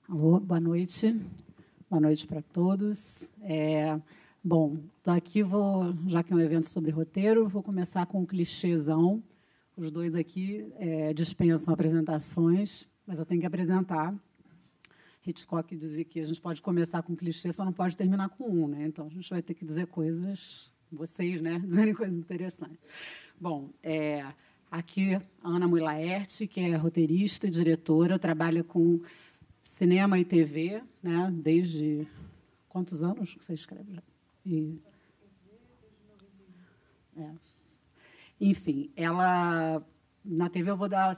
Alô, boa noite. Boa noite para todos. Bom, estou aqui, já que é um evento sobre roteiro, vou começar com um clichêzão. Os dois aqui dispensam apresentações, mas eu tenho que apresentar. Hitchcock dizia que a gente pode começar com clichê, só não pode terminar com um, né? Então, a gente vai ter que dizer coisas, vocês, né? Dizerem coisas interessantes. Bom, aqui a Ana Mui Laerte, que é roteirista e diretora, trabalha com cinema e TV, né? Desde quantos anos que você escreve já? Enfim, ela na TV eu vou dar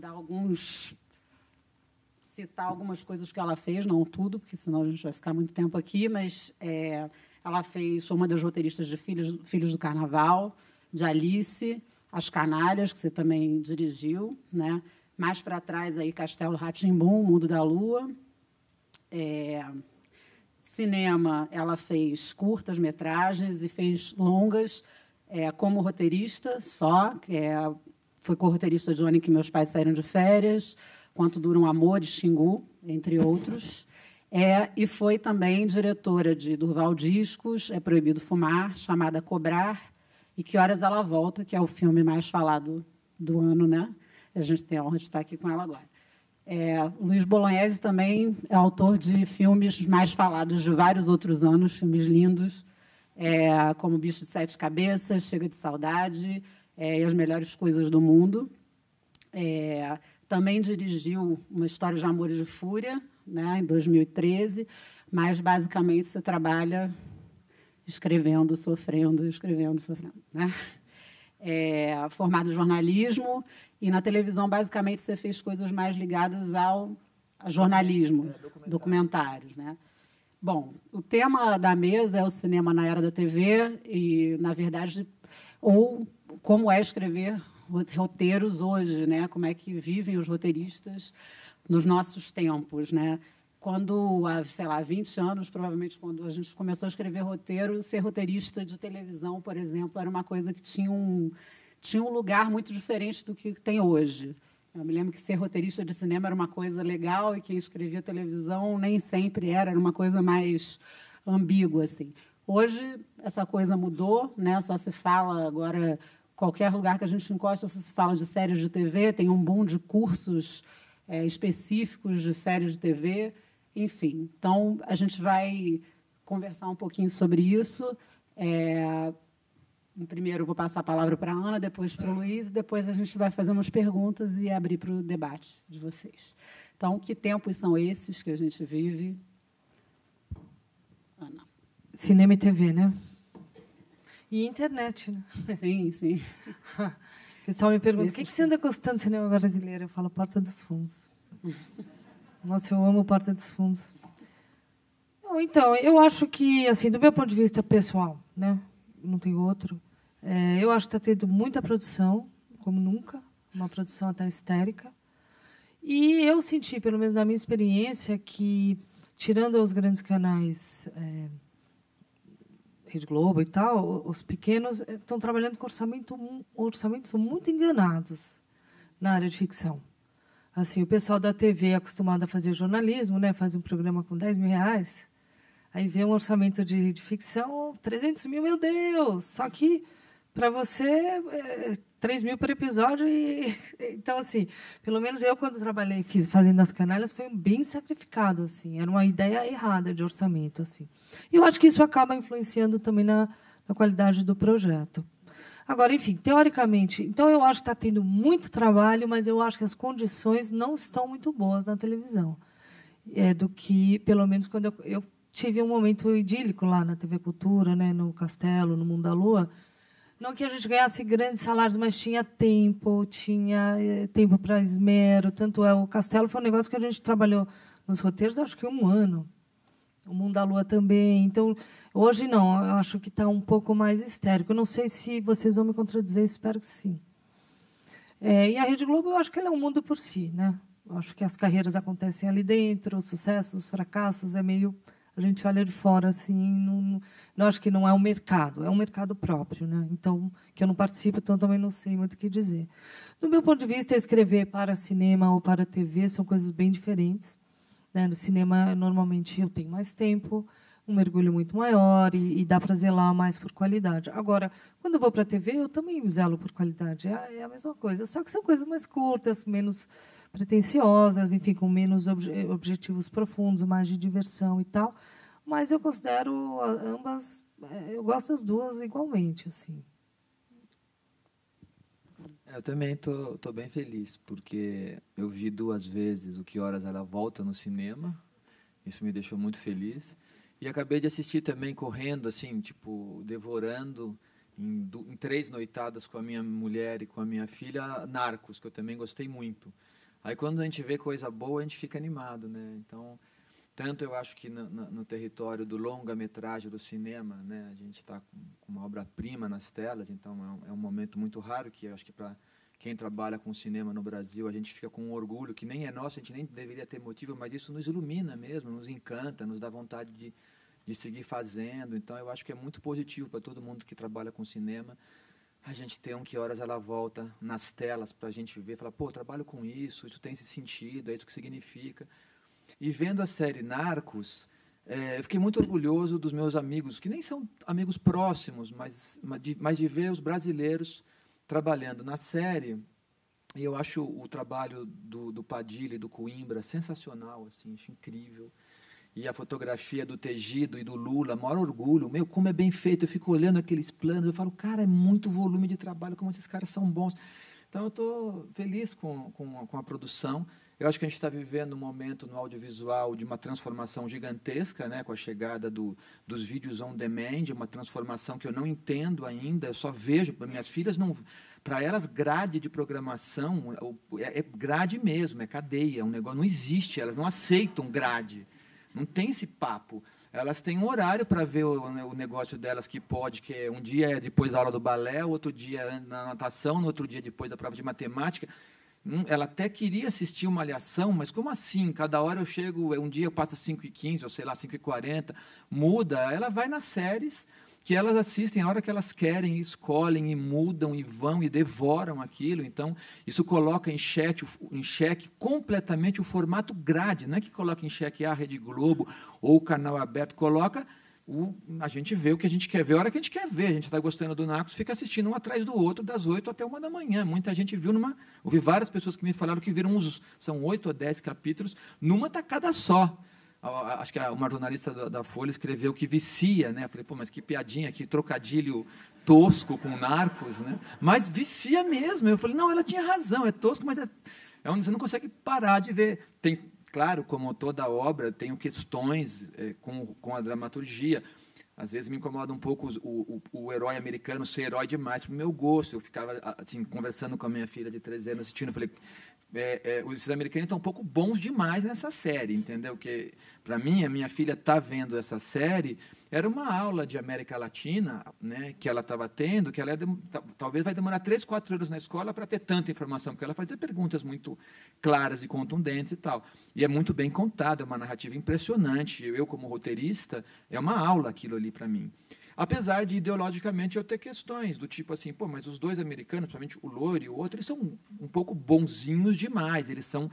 citar algumas coisas que ela fez, não tudo, porque senão a gente vai ficar muito tempo aqui, mas ela foi uma das roteiristas de Filhos do Carnaval, de Alice, As Canalhas, que você também dirigiu, né? Mais para trás, aí, Castelo Rá-Tim-Bum, Mundo da Lua. Cinema, ela fez curtas-metragens e fez longas como roteirista só, foi co-roteirista de Onde que Meus Pais Saíram de Férias, Quanto Dura um Amor e Xingu, entre outros. E foi também diretora de Durval Discos, É Proibido Fumar, Chamada Cobrar, e Que Horas Ela Volta, que é o filme mais falado do ano, né? A gente tem a honra de estar aqui com ela agora. Luiz Bolognese também é autor de filmes mais falados de vários outros anos, filmes lindos, como Bicho de Sete Cabeças, Chega de Saudade e As Melhores Coisas do Mundo. Também dirigiu Uma História de Amor e de Fúria, né, em 2013, mas, basicamente, você trabalha escrevendo, sofrendo, né? Formado em jornalismo, e na televisão, basicamente, você fez coisas mais ligadas ao jornalismo, documentários, né? Bom, o tema da mesa é o cinema na era da TV e, na verdade, ou como é escrever roteiros hoje, né? Como é que vivem os roteiristas nos nossos tempos, né? Quando, há 20 anos, provavelmente, quando a gente começou a escrever roteiro, ser roteirista de televisão, por exemplo, era uma coisa que tinha um lugar muito diferente do que tem hoje. Eu me lembro que ser roteirista de cinema era uma coisa legal e quem escrevia televisão nem sempre era uma coisa mais ambígua, assim. Hoje, essa coisa mudou, né? Só se fala agora, qualquer lugar que a gente encosta, só se fala de séries de TV, tem um boom de cursos específicos de séries de TV. Enfim, então, a gente vai conversar um pouquinho sobre isso. Primeiro, eu vou passar a palavra para a Ana, depois para o Luiz, e depois a gente vai fazer umas perguntas e abrir para o debate de vocês. Então, que tempos são esses que a gente vive? Ana. Cinema e TV, né? E internet, né? Sim, sim. O pessoal me pergunta, o que você anda gostando do cinema brasileiro? Eu falo, Porta dos Fundos. Nossa, eu amo Porta dos Fundos. Então, eu acho que, assim, do meu ponto de vista pessoal, né, não tem outro, eu acho que está tendo muita produção, como nunca, uma produção até histérica. E eu senti, pelo menos na minha experiência, que, tirando os grandes canais, Rede Globo e tal, os pequenos estão trabalhando com orçamentos muito enganados na área de ficção. Assim, o pessoal da TV é acostumado a fazer jornalismo, né? Faz um programa com R$10.000, aí vê um orçamento de ficção, 300 mil, meu Deus! Só que, para você, 3 mil por episódio. Então, assim, pelo menos eu, quando trabalhei fazendo As Canalhas, foi bem sacrificado. Assim, era uma ideia errada de orçamento. Assim. E eu acho que isso acaba influenciando também na qualidade do projeto. Agora, enfim, teoricamente, então eu acho que está tendo muito trabalho, mas eu acho que as condições não estão muito boas na televisão. Do que, pelo menos, quando eu tive um momento idílico lá na TV Cultura, né, no Castelo, no Mundo da Lua. Não que a gente ganhasse grandes salários, mas tinha tempo para esmero. Tanto o Castelo foi um negócio que a gente trabalhou nos roteiros, acho que 1 ano. O Mundo da Lua também. Então, hoje não, eu acho que está um pouco mais histérico. Eu não sei se vocês vão me contradizer, espero que sim. E a Rede Globo, eu acho que ela é um mundo por si, né? Eu acho que as carreiras acontecem ali dentro, os sucessos, os fracassos, é meio... A gente olha de fora, assim, eu acho que não é um mercado, é um mercado próprio, né? Então, que eu não participo, então também não sei muito o que dizer. Do meu ponto de vista, escrever para cinema ou para TV são coisas bem diferentes. né? No cinema, normalmente, eu tenho mais tempo, um mergulho muito maior e dá para zelar mais por qualidade. Agora, quando eu vou para a TV, eu também zelo por qualidade. É a mesma coisa, só que são coisas mais curtas, menos pretensiosas, enfim, com menos objetivos profundos, mais de diversão e tal. Mas eu considero ambas, eu gosto das duas igualmente, assim. Eu também tô bem feliz, porque eu vi 2 vezes o Que Horas Ela Volta no cinema. Isso me deixou muito feliz. E acabei de assistir também correndo, assim, tipo, devorando em 3 noitadas com a minha mulher e com a minha filha, Narcos, que eu também gostei muito. Aí quando a gente vê coisa boa, a gente fica animado, né? Então, tanto eu acho que no território do longa-metragem do cinema, né, a gente está com uma obra-prima nas telas, então é um momento muito raro que eu acho que para quem trabalha com cinema no Brasil, a gente fica com um orgulho que nem é nosso, a gente nem deveria ter motivo, mas isso nos ilumina mesmo, nos encanta, nos dá vontade de seguir fazendo. Então, eu acho que é muito positivo para todo mundo que trabalha com cinema a gente ter Que Horas Ela Volta nas telas para a gente ver, falar, pô, eu trabalho com isso tem esse sentido, é isso que significa. E vendo a série Narcos, eu fiquei muito orgulhoso dos meus amigos, que nem são amigos próximos, mas de ver os brasileiros trabalhando na série. E eu acho o trabalho do Padilha e do Coimbra sensacional, assim, acho incrível. E a fotografia do Tegido e do Lula, maior orgulho. Meu, como é bem feito, eu fico olhando aqueles planos, eu falo, cara, é muito volume de trabalho, como esses caras são bons. Então, eu estou feliz com a produção. Eu acho que a gente está vivendo um momento no audiovisual de uma transformação gigantesca, né, com a chegada dos vídeos on demand, uma transformação que eu não entendo ainda, eu só vejo, para minhas filhas, para elas, grade de programação é grade mesmo, é cadeia, um negócio, não existe, elas não aceitam grade, não tem esse papo. Elas têm um horário para ver o negócio delas que pode, que um dia é depois da aula do balé, outro dia é na natação, no outro dia depois da prova de matemática. Ela até queria assistir uma Malhação, mas como assim? Cada hora eu chego, um dia passa 5h15, ou sei lá, 5h40, muda. Ela vai nas séries que elas assistem a hora que elas querem, escolhem, e mudam, e vão, e devoram aquilo. Então, isso coloca em xeque completamente o formato grade. Não é que coloca em xeque a Rede Globo ou o canal aberto, coloca... a gente vê o que a gente quer ver, a hora que a gente quer ver. A gente está gostando do Narcos, fica assistindo um atrás do outro, das 8 até 1 da manhã. Muita gente viu ouvi várias pessoas que me falaram que viram são 8 ou 10 capítulos, numa tacada só. Acho que uma jornalista da Folha escreveu que vicia, né? Eu falei, pô, mas que piadinha, que trocadilho tosco com Narcos, né? Mas vicia mesmo. Eu falei, não, ela tinha razão, é tosco, mas você não consegue parar de ver. Claro, como toda obra, tenho questões com a dramaturgia. Às vezes me incomoda um pouco o herói americano ser herói demais para o meu gosto. Eu ficava assim, conversando com a minha filha de 13 anos, assistindo, eu falei, esses americanos estão um pouco bons demais nessa série, entendeu? Que, para mim, a minha filha está vendo essa série, era uma aula de América Latina, né, que ela estava tendo, que ela talvez vai demorar 3, 4 anos na escola para ter tanta informação, porque ela fazia perguntas muito claras e contundentes e tal. E é muito bem contado, é uma narrativa impressionante. Eu, como roteirista, é uma aula aquilo ali para mim. Apesar de, ideologicamente, eu ter questões do tipo assim, pô, mas os 2 americanos, principalmente o loiro e o outro, eles são um pouco bonzinhos demais. Eles são,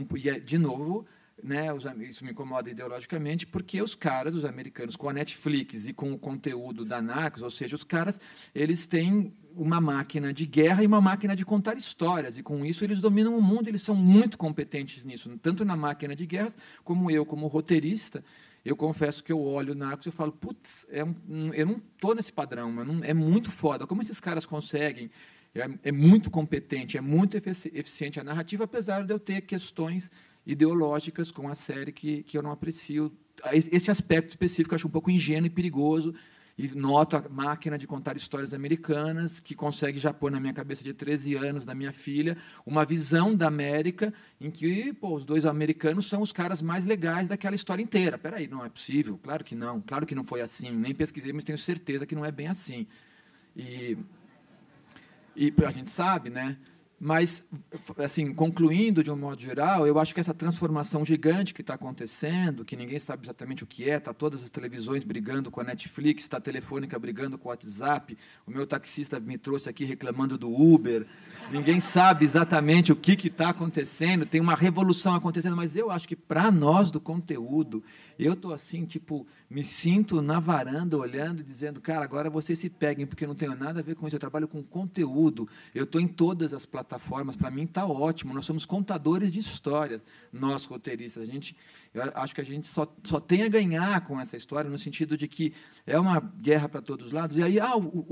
de novo, né, isso me incomoda ideologicamente, porque os americanos, com a Netflix e com o conteúdo da Narcos, ou seja, os caras, eles têm uma máquina de guerra e uma máquina de contar histórias, e com isso eles dominam o mundo, eles são muito competentes nisso, tanto na máquina de guerras, como eu, como roteirista. Eu confesso que eu olho o Narcos e falo, putz, eu não estou nesse padrão, é muito foda. Como esses caras conseguem? É muito competente, é muito eficiente a narrativa, apesar de eu ter questões ideológicas com a série que eu não aprecio. Esse aspecto específico eu acho um pouco ingênuo e perigoso, e noto a máquina de contar histórias americanas que consegue já pôr na minha cabeça de 13 anos, da minha filha, uma visão da América em que os 2 americanos são os caras mais legais daquela história inteira. Espera aí, não é possível? Claro que não foi assim. Nem pesquisei, mas tenho certeza que não é bem assim. E a gente sabe, né? Mas, assim, concluindo de um modo geral, eu acho que essa transformação gigante que está acontecendo, que ninguém sabe exatamente o que é, está todas as televisões brigando com a Netflix, está a Telefônica brigando com o WhatsApp, o meu taxista me trouxe aqui reclamando do Uber, ninguém sabe exatamente o que está acontecendo, tem uma revolução acontecendo, mas eu acho que, para nós do conteúdo, eu estou assim, tipo, me sinto na varanda olhando e dizendo, cara, agora vocês se peguem, porque eu não tenho nada a ver com isso, eu trabalho com conteúdo, eu estou em todas as plataformas, para mim está ótimo, nós somos contadores de histórias, nós roteiristas, eu acho que a gente só tem a ganhar com essa história, no sentido de que é uma guerra para todos os lados, e aí,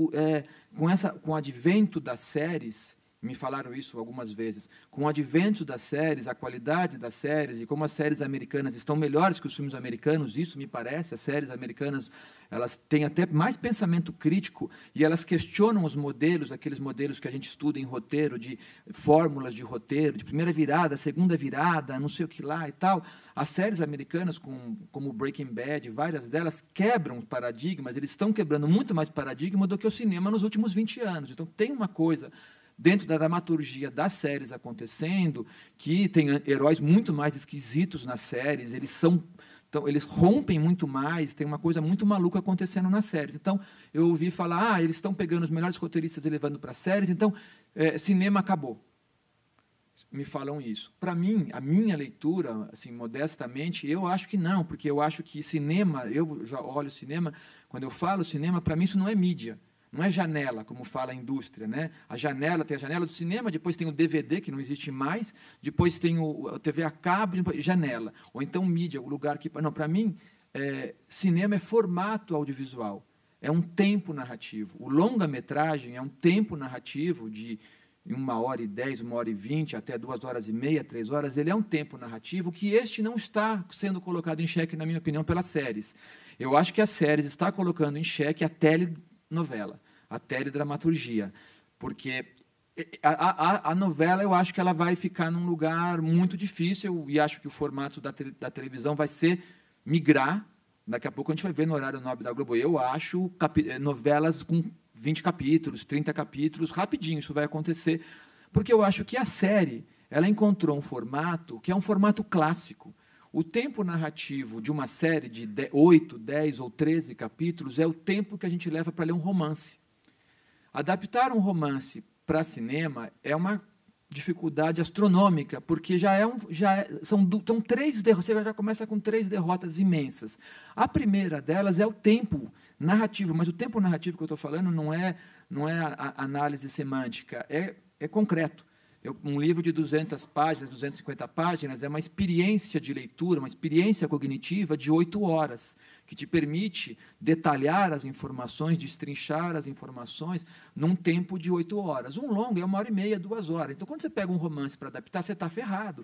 com o advento das séries, me falaram isso algumas vezes, com o advento das séries, a qualidade das séries, e como as séries americanas estão melhores que os filmes americanos, isso me parece, as séries americanas elas têm até mais pensamento crítico, e elas questionam os modelos, aqueles modelos que a gente estuda em roteiro, de fórmulas de roteiro, de primeira virada, segunda virada, não sei o que lá e tal. As séries americanas, como Breaking Bad, várias delas quebram paradigmas, eles estão quebrando muito mais paradigma do que o cinema nos últimos 20 anos. Então, tem uma coisa dentro da dramaturgia das séries acontecendo, que tem heróis muito mais esquisitos nas séries, eles rompem muito mais, tem uma coisa muito maluca acontecendo nas séries. Então, eu ouvi falar, eles estão pegando os melhores roteiristas e levando para as séries, então, cinema acabou. Me falam isso. Para mim, a minha leitura, assim, modestamente, eu acho que não, porque eu acho que cinema, eu já olho cinema, quando eu falo cinema, para mim isso não é mídia. Não é janela, como fala a indústria, né? A janela, tem a janela do cinema, depois tem o DVD, que não existe mais, depois tem a TV a cabo, janela. Ou então mídia, o lugar que... Não, para mim, cinema é formato audiovisual, é um tempo narrativo. O longa-metragem é um tempo narrativo de 1h10, 1h20, até 2h30, 3 horas. Ele é um tempo narrativo que não está sendo colocado em xeque, na minha opinião, pelas séries. Eu acho que as séries estão colocando em xeque a telenovela, a teledramaturgia, porque a novela, eu acho que ela vai ficar num lugar muito difícil, e acho que o formato da televisão vai ser migrar. Daqui a pouco a gente vai ver no horário nobre da Globo. Eu acho novelas com 20 capítulos, 30 capítulos, rapidinho isso vai acontecer, porque eu acho que a série ela encontrou um formato que é um formato clássico. O tempo narrativo de uma série de 8, 10 ou 13 capítulos é o tempo que a gente leva para ler um romance. Adaptar um romance para cinema é uma dificuldade astronômica, porque são 3 derrotas, você já começa com 3 derrotas imensas. A primeira delas é o tempo narrativo, mas o tempo narrativo que eu estou falando não é a análise semântica, é concreto. Um livro de 200 páginas, 250 páginas, é uma experiência de leitura, uma experiência cognitiva de 8 horas, que te permite detalhar as informações, destrinchar as informações num tempo de 8 horas. Um longo é 1h30, 2 horas. Então, quando você pega um romance para adaptar, você está ferrado.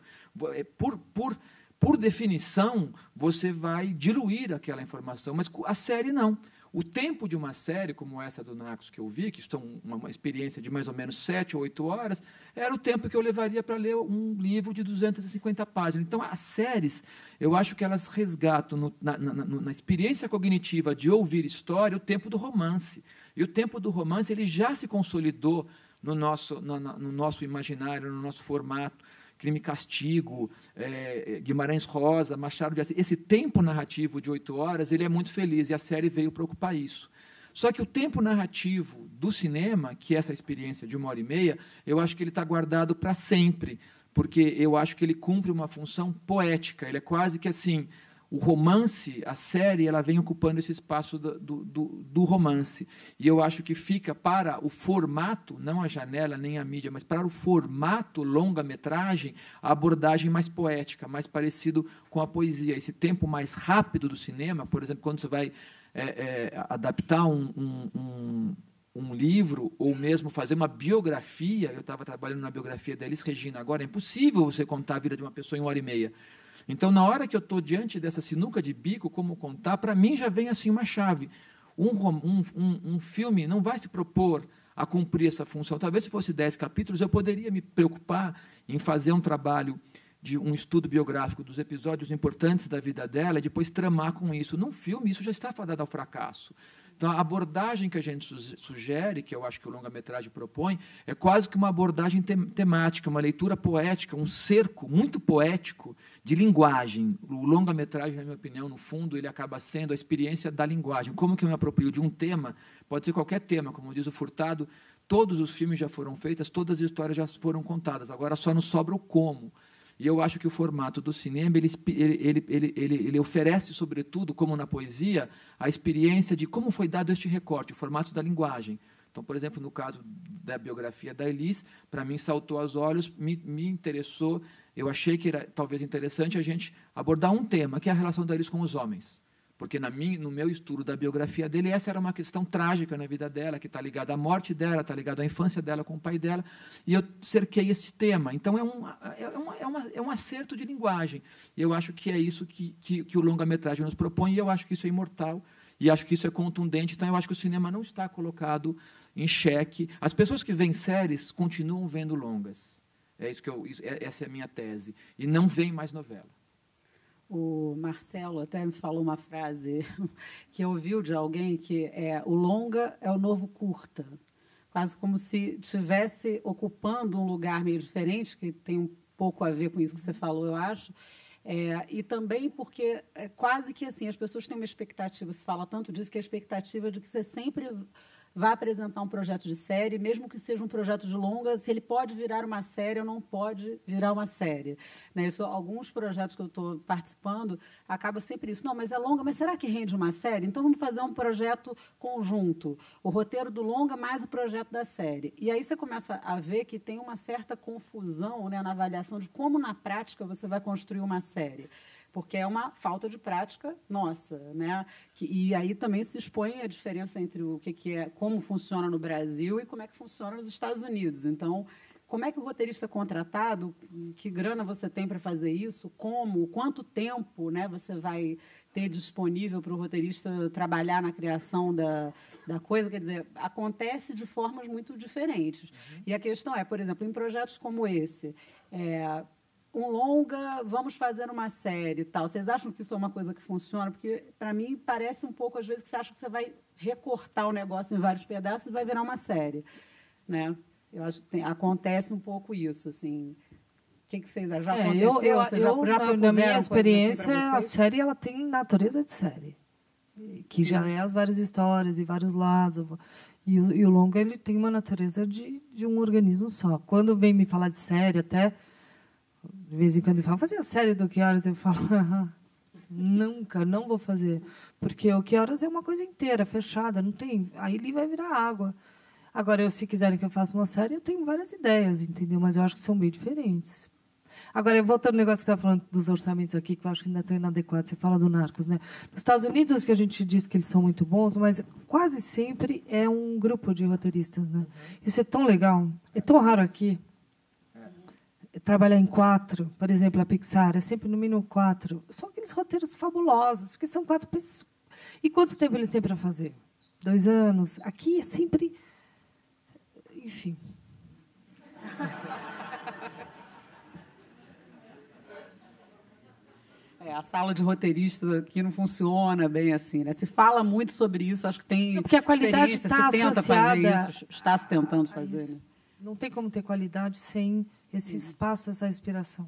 Por definição, você vai diluir aquela informação, mas a série não. O tempo de uma série como essa do Narcos que eu vi, que são uma experiência de mais ou menos 7 ou 8 horas, era o tempo que eu levaria para ler um livro de 250 páginas. Então, as séries, eu acho que elas resgatam na experiência cognitiva de ouvir história o tempo do romance. E o tempo do romance ele já se consolidou no nosso imaginário, no nosso formato. Crime e Castigo, Guimarães Rosa, Machado de Assis. Esse tempo narrativo de 8 horas ele é muito feliz, e a série veio para ocupar isso. Só que o tempo narrativo do cinema, que é essa experiência de 1h30, eu acho que ele está guardado para sempre, porque eu acho que ele cumpre uma função poética. Ele é quase que assim, o romance, a série, ela vem ocupando esse espaço do romance. E eu acho que fica para o formato, não a janela, nem a mídia, mas para o formato longa-metragem, a abordagem mais poética, mais parecido com a poesia. Esse tempo mais rápido do cinema, por exemplo, quando você vai adaptar um livro, ou mesmo fazer uma biografia. Eu estava trabalhando na biografia da Elis Regina agora, é impossível você contar a vida de uma pessoa em 1h30. Então, na hora que eu estou diante dessa sinuca de bico, como contar, para mim já vem assim uma chave. Um filme não vai se propor a cumprir essa função. Talvez, se fosse 10 capítulos, eu poderia me preocupar em fazer um trabalho de um estudo biográfico dos episódios importantes da vida dela e depois tramar com isso. Num filme, isso já está fadado ao fracasso. Então, a abordagem que a gente sugere, que eu acho que o longa-metragem propõe, é quase que uma abordagem temática, uma leitura poética, um cerco muito poético de linguagem. O longa-metragem, na minha opinião, no fundo, ele acaba sendo a experiência da linguagem. Como que eu me aproprio de um tema? Pode ser qualquer tema, como diz o Furtado, todos os filmes já foram feitos, todas as histórias já foram contadas, agora só nos sobra o como. E eu acho que o formato do cinema ele oferece, sobretudo, como na poesia, a experiência de como foi dado este recorte, o formato da linguagem. Então, por exemplo, no caso da biografia da Elis, para mim saltou aos olhos, me interessou, eu achei que era talvez interessante a gente abordar um tema, que é a relação da Elis com os homens. Porque no meu estudo da biografia dele, essa era uma questão trágica na vida dela, que está ligada à morte dela, está ligada à infância dela com o pai dela, e eu cerquei esse tema. Então, é um acerto de linguagem. E eu acho que é isso que o longa-metragem nos propõe, e eu acho que isso é imortal, e acho que isso é contundente. Então, eu acho que o cinema não está colocado em xeque. As pessoas que veem séries continuam vendo longas. Essa é a minha tese. E não veem mais novela. O Marcelo até me falou uma frase que ouviu de alguém que o longa é o novo curta, quase como se estivesse ocupando um lugar meio diferente, que tem um pouco a ver com isso que você falou, eu acho, e também porque quase que assim as pessoas têm uma expectativa, se fala tanto disso, que a expectativa de que você sempre vai apresentar um projeto de série, mesmo que seja um projeto de longa, se ele pode virar uma série ou não pode virar uma série. Né? Isso, alguns projetos que eu estou participando, acaba sempre isso. Não, mas é longa, mas será que rende uma série? Então, vamos fazer um projeto conjunto. O roteiro do longa mais o projeto da série. E aí você começa a ver que tem uma certa confusão, né, na avaliação de como, na prática, você vai construir uma série. Porque é uma falta de prática nossa, né? E aí também se expõe a diferença entre o que é, como funciona no Brasil e como é que funciona nos Estados Unidos. Então, como é que o roteirista é contratado, que grana você tem para fazer isso, quanto tempo, né, você vai ter disponível para o roteirista trabalhar na criação da coisa, quer dizer, acontece de formas muito diferentes. E a questão é, por exemplo, em projetos como esse, um longa, vamos fazer uma série e tal. Vocês acham que isso é uma coisa que funciona? Porque, para mim, parece um pouco, às vezes, que você acha que você vai recortar o negócio em vários pedaços e vai virar uma série. Né? Eu acho que acontece um pouco isso. Assim. O que vocês acham? Já aconteceu? Na minha experiência, assim a série ela tem natureza de série. Que já é as várias histórias e vários lados. E o longa ele tem uma natureza de um organismo só. Quando vem me falar de série, até... De vez em quando ele fala, fazer a série do Que Horas? Eu falo, nunca, não vou fazer. Porque o Que Horas é uma coisa inteira, fechada, não tem. Aí ele vai virar água. Agora, se quiserem que eu faça uma série, eu tenho várias ideias, entendeu? Mas eu acho que são bem diferentes. Agora, voltando ao negócio que você está falando dos orçamentos aqui, que eu acho que ainda está inadequado, você fala do Narcos, né? Nos Estados Unidos, que a gente diz que eles são muito bons, mas quase sempre é um grupo de roteiristas, né? Isso é tão legal, é tão raro aqui. Trabalhar em 4, por exemplo, a Pixar, é sempre no mínimo 4. São aqueles roteiros fabulosos, porque são 4 pessoas. E quanto tempo eles têm para fazer? 2 anos. Aqui é sempre... Enfim. A sala de roteiristas aqui não funciona bem assim, né? Se fala muito sobre isso, acho que tem porque a qualidade está tenta fazer isso, está se tentando fazer. Né? Não tem como ter qualidade sem esse espaço, essa respiração.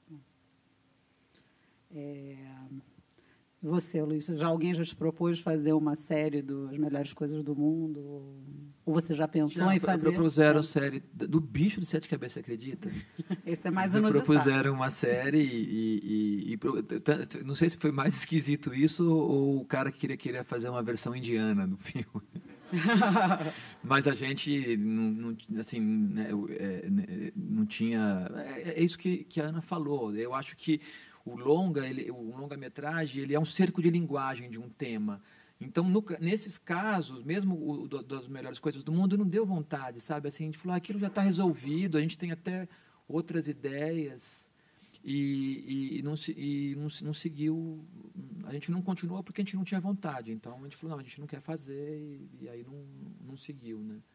Você, Luiz, alguém já te propôs fazer uma série das melhores coisas do mundo? Ou você já pensou em fazer? Propuseram série do Bicho de Sete Cabeças, acredita? Esse é mais inusitado. Propuseram uma série e não sei se foi mais esquisito isso ou o cara que queria fazer uma versão indiana do filme. Mas a gente não assim, né, não tinha... É isso que a Ana falou. Eu acho que o longa-metragem ele é um cerco de linguagem de um tema. Então, nesses casos, mesmo das melhores coisas do mundo, não deu vontade, sabe? Assim, a gente falou, aquilo já está resolvido, a gente tem até outras ideias e não seguiu, a gente não continuou porque a gente não tinha vontade. Então, a gente falou, não, a gente não quer fazer e aí não seguiu, né?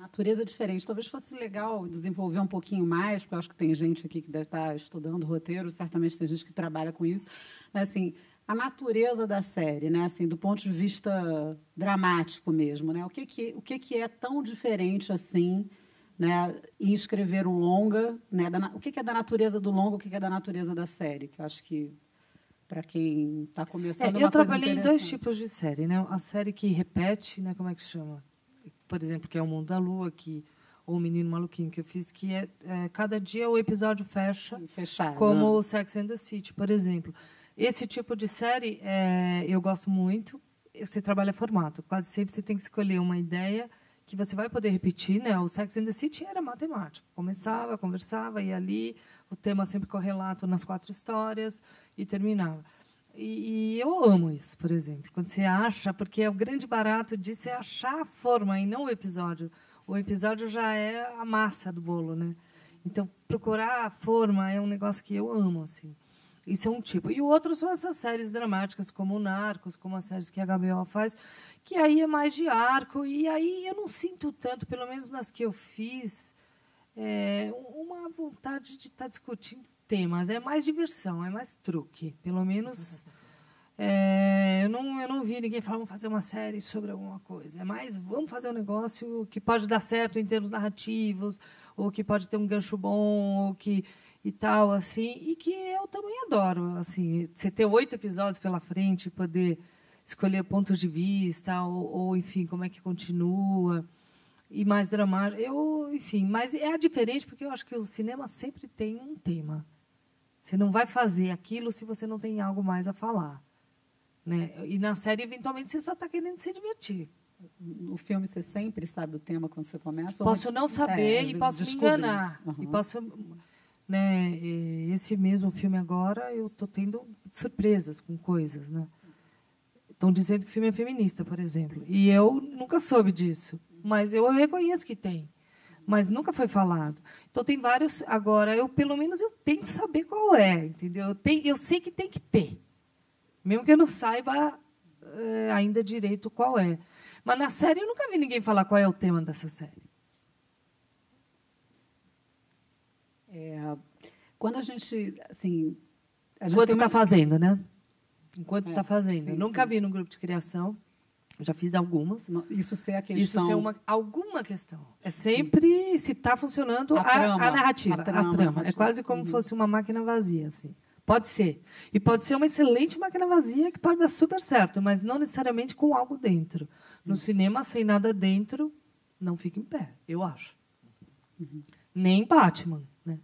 Natureza diferente. Talvez fosse legal desenvolver um pouquinho mais, porque eu acho que tem gente aqui que deve estar estudando roteiro, certamente tem gente que trabalha com isso. Mas, assim, a natureza da série, né? Assim, do ponto de vista dramático mesmo, né? O que é tão diferente assim, né, em escrever um longa, né? O que é da natureza do longa, o que é da natureza da série? Que eu acho que, para quem está começando, eu trabalhei em 2 tipos de série, né? A série que repete, né? Como é que chama? Por exemplo, que é O Mundo da Lua, ou O Menino Maluquinho, que eu fiz, que cada dia o episódio fecha, fechado, como o Sex and the City, por exemplo. Esse tipo de série eu gosto muito. Você trabalha formato. Quase sempre você tem que escolher uma ideia que você vai poder repetir, né? O Sex and the City era matemático. Começava, conversava, ia ali, o tema sempre correlato nas 4 histórias e terminava. E eu amo isso, por exemplo. Quando você acha, porque o grande barato disso é achar a forma e não o episódio. O episódio já é a massa do bolo, né? Então, procurar a forma é um negócio que eu amo, assim. Isso é um tipo. E o outro são essas séries dramáticas, como o Narcos, como as séries que a HBO faz, que aí é mais de arco. E aí eu não sinto tanto, pelo menos nas que eu fiz, uma vontade de estar discutindo temas. É mais diversão, é mais truque. Pelo menos eu não vi ninguém falar vamos fazer uma série sobre alguma coisa. É mais vamos fazer um negócio que pode dar certo em termos narrativos, ou que pode ter um gancho bom, ou que e tal, assim, e que eu também adoro, assim, você ter 8 episódios pela frente, poder escolher pontos de vista, ou enfim, como é que continua, e mais dramático. Enfim, mas é diferente porque eu acho que o cinema sempre tem um tema. Você não vai fazer aquilo se você não tem algo mais a falar, né? E na série, eventualmente, você só está querendo se divertir. No filme, você sempre sabe o tema quando você começa? Posso não saber e posso me enganar. Uhum. E posso... Né, esse mesmo filme agora eu estou tendo surpresas com coisas, né? Estão dizendo que o filme é feminista, por exemplo, e eu nunca soube disso, mas eu reconheço que tem, mas nunca foi falado. Então tem vários. Agora pelo menos eu tenho que saber qual é, entendeu? Eu sei que tem que ter, mesmo que eu não saiba ainda direito qual é. Mas na série eu nunca vi ninguém falar qual é o tema dessa série. Quando a gente, assim... Enquanto está fazendo, né? Enquanto está fazendo. Sim, Nunca sim. vi no grupo de criação. Já fiz algumas. Isso ser a questão... Isso ser alguma questão. É sempre se está funcionando a narrativa. A trama. É quase como fosse uma máquina vazia, assim. Pode ser. E pode ser uma excelente máquina vazia que pode dar super certo, mas não necessariamente com algo dentro. No cinema, sem nada dentro, não fica em pé, eu acho. Nem Batman, né?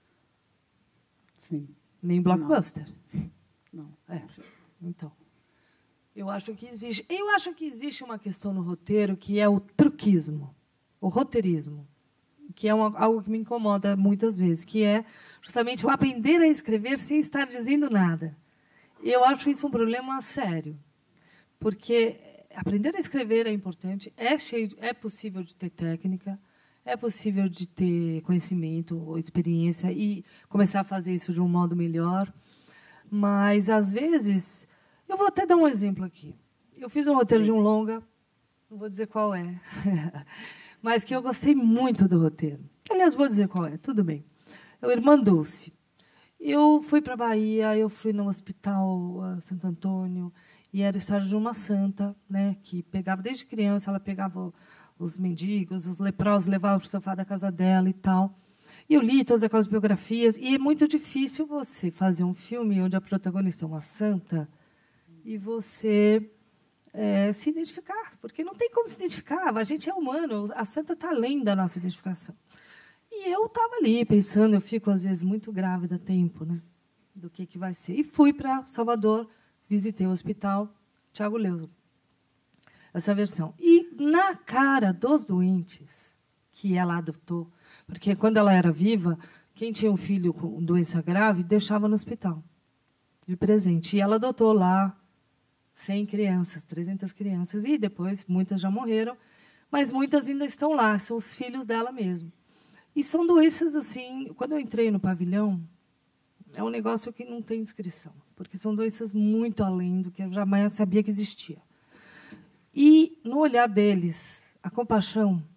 Sim. Nem blockbuster. Não. Então, eu acho que existe uma questão no roteiro que é o truquismo, o roteirismo, que é algo que me incomoda muitas vezes, que é justamente o aprender a escrever sem estar dizendo nada. Eu acho isso um problema sério, porque aprender a escrever é importante, é possível de ter técnica, é possível de ter conhecimento ou experiência e começar a fazer isso de um modo melhor. Mas, às vezes... Eu vou até dar um exemplo aqui. Eu fiz um roteiro de um longa, não vou dizer qual é, mas que eu gostei muito do roteiro. Aliás, vou dizer qual é, tudo bem. É o Irmã Dulce. Eu fui para a Bahia, eu fui no hospital Santo Antônio, e era a história de uma santa, né, que pegava, desde criança, ela pegava os mendigos, os leprosos, levava para o sofá da casa dela e tal. E eu li todas aquelas biografias, e é muito difícil você fazer um filme onde a protagonista é uma santa e você se identificar, porque não tem como se identificar, a gente é humano, a santa está além da nossa identificação. E eu estava ali pensando, eu fico, às vezes, muito grávida a tempo, né, do que vai ser. E fui para Salvador, visitei o hospital Thiago Leuso, essa versão. E, na cara dos doentes que ela adotou, porque, quando ela era viva, quem tinha um filho com doença grave deixava no hospital, de presente. E ela adotou lá 100 crianças, 300 crianças. E, depois, muitas já morreram, mas muitas ainda estão lá, são os filhos dela mesmo. E são doenças, assim... Quando eu entrei no pavilhão, é um negócio que não tem descrição, porque são doenças muito além do que eu jamais sabia que existia. E, no olhar deles, a compaixão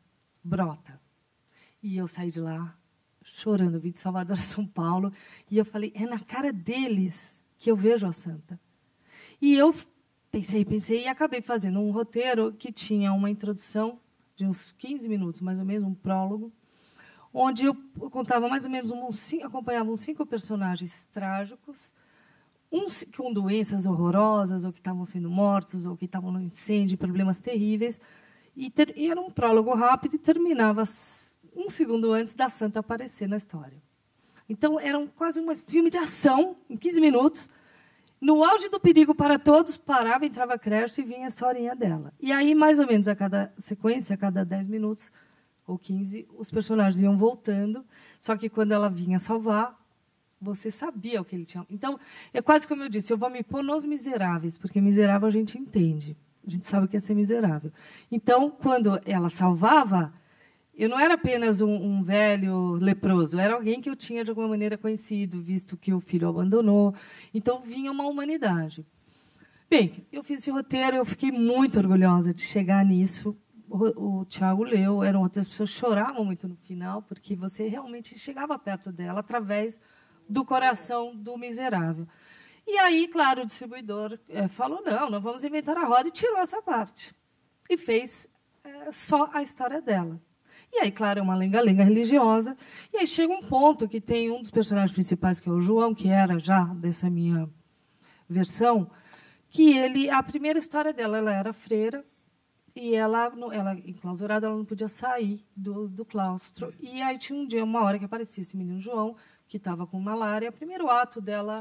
brota. E eu saí de lá chorando, eu vim de Salvador a São Paulo, e eu falei, é na cara deles que eu vejo a Santa. E eu pensei, e acabei fazendo um roteiro que tinha uma introdução de uns 15 minutos, mais ou menos, um prólogo, onde eu contava mais ou menos acompanhava uns 5 personagens trágicos, uns com doenças horrorosas, ou que estavam sendo mortos, ou que estavam no incêndio, problemas terríveis, e era um prólogo rápido e terminava um segundo antes da Santa aparecer na história. Então, era quase um filme de ação, em 15 minutos. No auge do perigo para todos, parava, entrava crédito e vinha a historinha dela. E aí, mais ou menos, a cada sequência, a cada 10 minutos ou 15, os personagens iam voltando. Só que, quando ela vinha salvar, você sabia o que ele tinha. Então, é quase como eu disse, eu vou me pôr nos miseráveis, porque miserável a gente entende. A gente sabe o que é ser miserável. Então, quando ela salvava, eu não era apenas um velho leproso, era alguém que eu tinha, de alguma maneira, conhecido, visto que o filho abandonou. Então, vinha uma humanidade. Bem, eu fiz esse roteiro, eu fiquei muito orgulhosa de chegar nisso. O Tiago leu, as pessoas choravam muito no final, porque você realmente chegava perto dela através do coração do miserável. E aí, claro, o distribuidor falou, não vamos inventar a roda, e tirou essa parte. E fez só a história dela. E aí, claro, é uma lenga-lenga religiosa. E aí chega um ponto que tem um dos personagens principais, que é o João, que era já dessa minha versão, que a primeira história dela, ela era freira, e ela enclausurada, ela não podia sair do claustro. E aí tinha um dia, uma hora que aparecia esse menino João, que estava com malária, o primeiro ato dela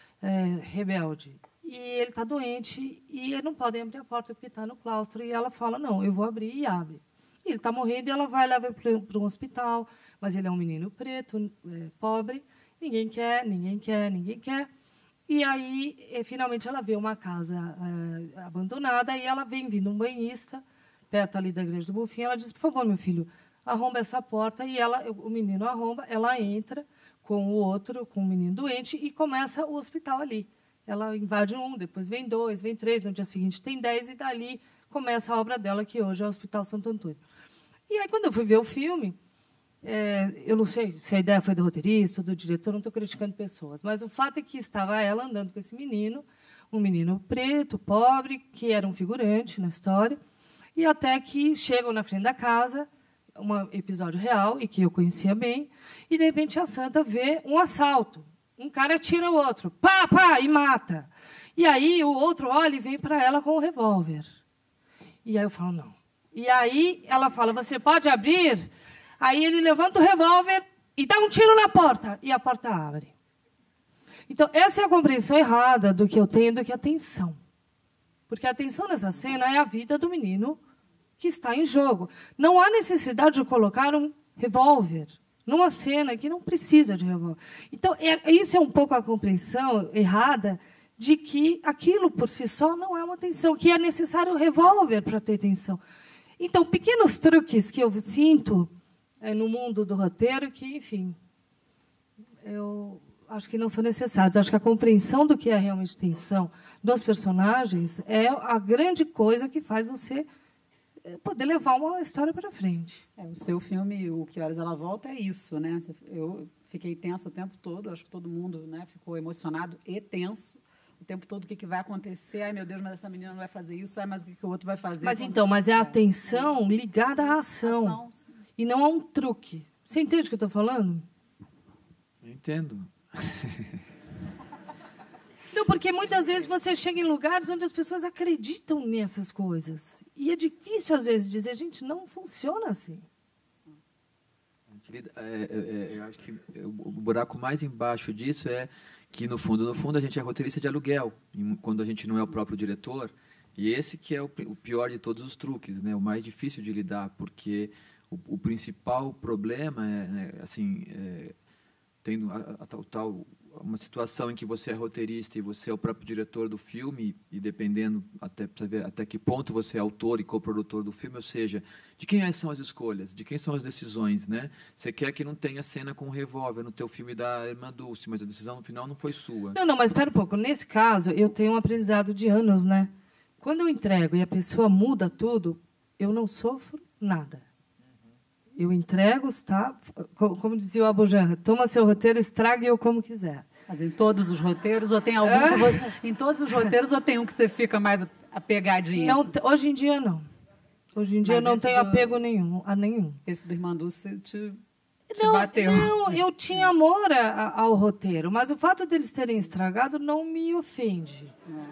rebelde. E ele está doente, e eles não podem abrir a porta porque está no claustro. E ela fala, não, eu vou abrir, e abre. Ele está morrendo, e ela vai levar para um hospital, mas ele é um menino preto, pobre, ninguém quer. E aí, finalmente, ela vê uma casa abandonada, e ela vem vindo um banhista, perto ali da Igreja do Bonfim, ela diz, por favor, meu filho, arromba essa porta, e o menino arromba, ela entra com o menino doente, e começa o hospital ali. Ela invade depois vem 2, vem 3, no dia seguinte tem 10, e dali começa a obra dela, que hoje é o Hospital Santo Antônio. E aí, quando eu fui ver o filme, eu não sei se a ideia foi do roteirista, do diretor, não estou criticando pessoas, mas o fato é que estava ela andando com esse menino, um menino preto, pobre, que era um figurante na história, e até que chegam na frente da casa, um episódio real, e que eu conhecia bem, e, de repente, a Santa vê um assalto. Um cara atira o outro, pá, e mata. E aí o outro olha e vem para ela com o revólver. E aí eu falo, não. E aí ela fala, você pode abrir? Aí ele levanta o revólver e dá um tiro na porta. E a porta abre. Então, essa é a compreensão errada do que eu tenho, do que a atenção. Porque a atenção nessa cena é a vida do menino que está em jogo. Não há necessidade de colocar um revólver numa cena que não precisa de revólver. Então, isso é um pouco a compreensão errada de que aquilo por si só não é uma tensão, que é necessário um revólver para ter tensão. Então, pequenos truques que eu sinto no mundo do roteiro que, enfim, eu acho que não são necessários. Acho que a compreensão do que é realmente tensão dos personagens é a grande coisa que faz você poder levar uma história para frente. O seu filme, O Que Horas Ela Volta, é isso, né? Eu fiquei tensa o tempo todo, acho que todo mundo, né, ficou emocionado e tenso o tempo todo. O que vai acontecer? Ai, meu Deus, mas essa menina não vai fazer isso. Ai, mas o que o outro vai fazer? Mas é a atenção ligada à ação. E não a um truque. Você entende o que eu estou falando? Eu entendo. Não, porque muitas vezes você chega em lugares onde as pessoas acreditam nessas coisas. E é difícil, às vezes, dizer, gente, não funciona assim. Eu acho que o buraco mais embaixo disso é que, no fundo, a gente é roteirista de aluguel, quando a gente não é o próprio diretor. E esse que é o pior de todos os truques, né? O mais difícil de lidar, porque o principal problema tendo uma situação em que você é roteirista e você é o próprio diretor do filme, e dependendo até que ponto você é autor e coprodutor do filme, ou seja, de quem são as escolhas, de quem são as decisões, né? Você quer que não tenha cena com um revólver no teu filme da Irmã Dulce, mas a decisão no final não foi sua. Não, mas espera um pouco. Nesse caso, eu tenho um aprendizado de anos, né? Quando eu entrego e a pessoa muda tudo, eu não sofro nada. Eu entrego, tá? Como dizia o Abu Janra, toma seu roteiro, estrague eu como quiser. Mas em todos os roteiros, ou tem algum em todos os roteiros, ou tem um que você fica mais apegadinha? Não, assim? hoje em dia, não. Hoje em dia, eu não tenho apego nenhum, a nenhum. Esse do Irmã Dulce te Não, bateu? não, eu tinha amor ao roteiro, mas o fato deles terem estragado não me ofende.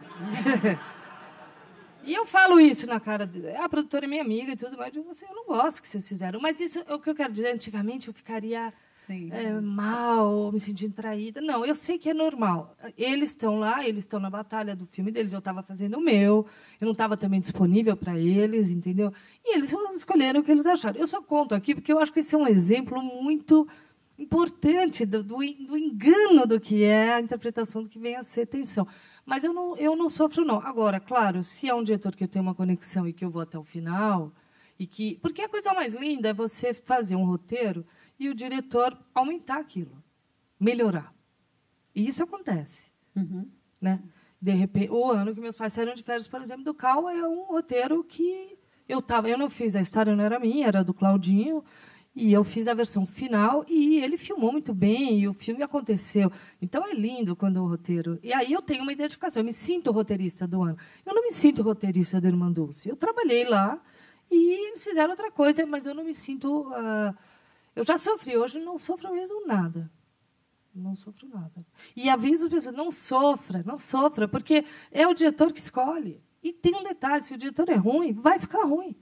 E eu falo isso na cara dele. A produtora é minha amiga e tudo mais. Eu digo assim, eu não gosto que vocês fizeram. Mas isso é o que eu quero dizer. Antigamente eu ficaria mal, me sentindo traída. Não, eu sei que é normal. Eles estão lá, eles estão na batalha do filme deles. Eu estava fazendo o meu. Eu não estava também disponível para eles, entendeu? E eles escolheram o que eles acharam. Eu só conto aqui porque eu acho que esse é um exemplo muito importante do engano do que é a interpretação do que vem a ser tensão. Mas eu não sofro, não. Agora, claro, se é um diretor que eu tenho uma conexão e que eu vou até o final, porque a coisa mais linda é você fazer um roteiro e o diretor aumentar aquilo, melhorar. E isso acontece. Uhum. Né? De repente, o ano que meus pais saíram de férias, por exemplo, do Cal, é um roteiro que eu não fiz, a história não era minha, era do Claudinho. E eu fiz a versão final e ele filmou muito bem e o filme aconteceu. Então, é lindo quando o roteiro... E aí eu tenho uma identificação. Eu me sinto roteirista do ano. Eu não me sinto roteirista do Irmã Dulce. Eu trabalhei lá e eles fizeram outra coisa, mas eu não me sinto... eu já sofri. Hoje não sofro mesmo nada. Não sofro nada. E aviso as pessoas, não sofra, porque é o diretor que escolhe. E tem um detalhe, se o diretor é ruim, vai ficar ruim.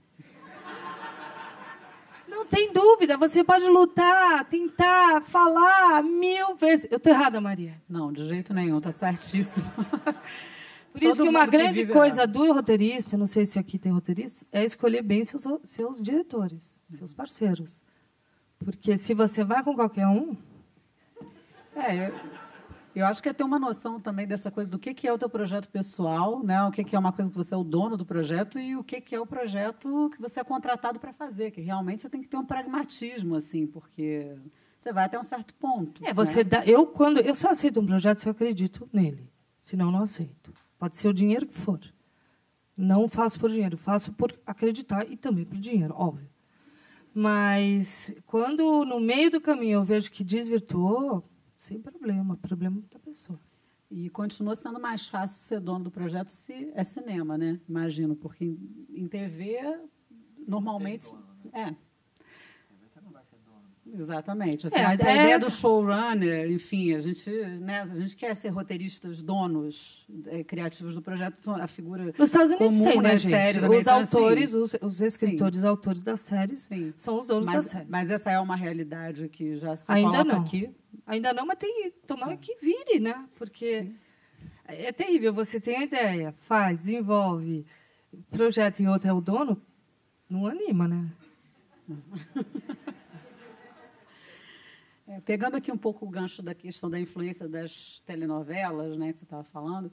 Não tem dúvida, você pode lutar, tentar, falar 1000 vezes. Eu estou errada, Maria? Não, de jeito nenhum, está certíssimo. Por isso que uma grande coisa do roteirista, não sei se aqui tem roteiristas, é escolher bem seus diretores, seus parceiros. Porque se você vai com qualquer um... Eu acho que é ter uma noção também dessa coisa do que é o teu projeto pessoal, né? O que é uma coisa que você é o dono do projeto e o que é o projeto que você é contratado para fazer, que realmente você tem que ter um pragmatismo, assim, porque você vai até um certo ponto. Você né? eu só aceito um projeto se eu acredito nele, senão não aceito. Pode ser o dinheiro que for. Não faço por dinheiro, faço por acreditar e também por dinheiro, óbvio. Mas quando no meio do caminho eu vejo que desvirtuou, sem problema da pessoa. E continua sendo mais fácil ser dono do projeto se é cinema, né? Imagino, porque em TV, normalmente... Você não vai ser dono. Exatamente. Assim, a ideia do showrunner, enfim, a gente quer ser roteiristas, donos criativos do projeto, são a figura nos Estados Unidos comum tem, né, das gente? séries. Os autores, os escritores, autores das séries, são os donos das séries. Mas essa é uma realidade que já se ainda coloca não. aqui. Ainda não, mas tomara que vire, né? Porque é terrível. Você tem a ideia, faz, desenvolve, projeto e outro é o dono, não anima, né? Pegando aqui um pouco o gancho da questão da influência das telenovelas, né, que você estava falando,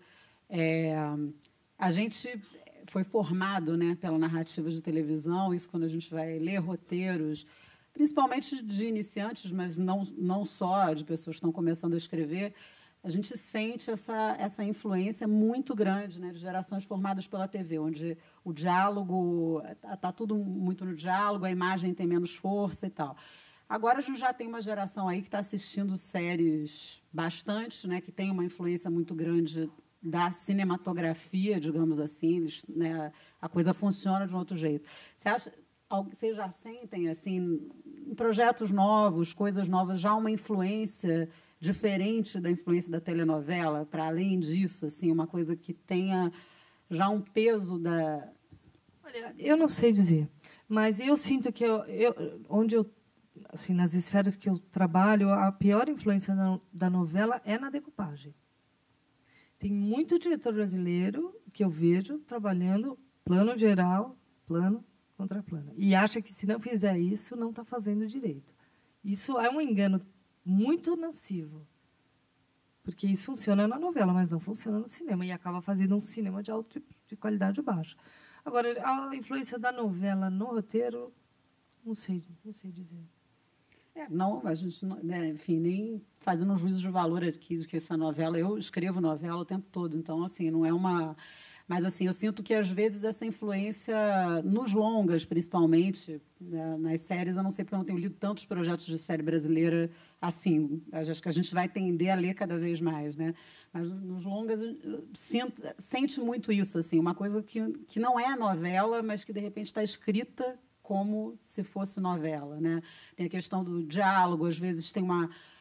a gente foi formado, né, pela narrativa de televisão, isso quando a gente vai ler roteiros, principalmente de iniciantes, mas não só de pessoas que estão começando a escrever, a gente sente essa influência muito grande, né, de gerações formadas pela TV, onde o diálogo, está tudo muito no diálogo, a imagem tem menos força e tal. Agora a gente já tem uma geração aí que está assistindo séries bastante, né, que tem uma influência muito grande da cinematografia, digamos assim, né, a coisa funciona de um outro jeito. Vocês já sentem, assim, em projetos novos, coisas novas, já uma influência diferente da influência da telenovela, para além disso, assim, uma coisa que tenha já um peso da... Olha, eu não sei dizer, mas eu sinto que assim, nas esferas que eu trabalho, a pior influência da novela é na decupagem. Tem muito diretor brasileiro que eu vejo trabalhando plano geral, plano contra plano. E acha que, se não fizer isso, não está fazendo direito. Isso é um engano muito nocivo. Porque isso funciona na novela, mas não funciona no cinema. E acaba fazendo um cinema de qualidade baixa. Agora, a influência da novela no roteiro, não sei dizer. Não, a gente, né, enfim, nem fazendo um juízo de valor aqui de que essa novela... Eu escrevo novela o tempo todo, então, assim, não é uma... Mas assim, eu sinto que às vezes essa influência nos longas, principalmente, né, nas séries, eu não sei porque eu não tenho lido tantos projetos de série brasileira assim. Acho que a gente vai tender a ler cada vez mais, né? Mas nos longas sente muito isso, assim, uma coisa que não é novela, mas que de repente está escrita como se fosse novela, né? Tem a questão do diálogo, às vezes tem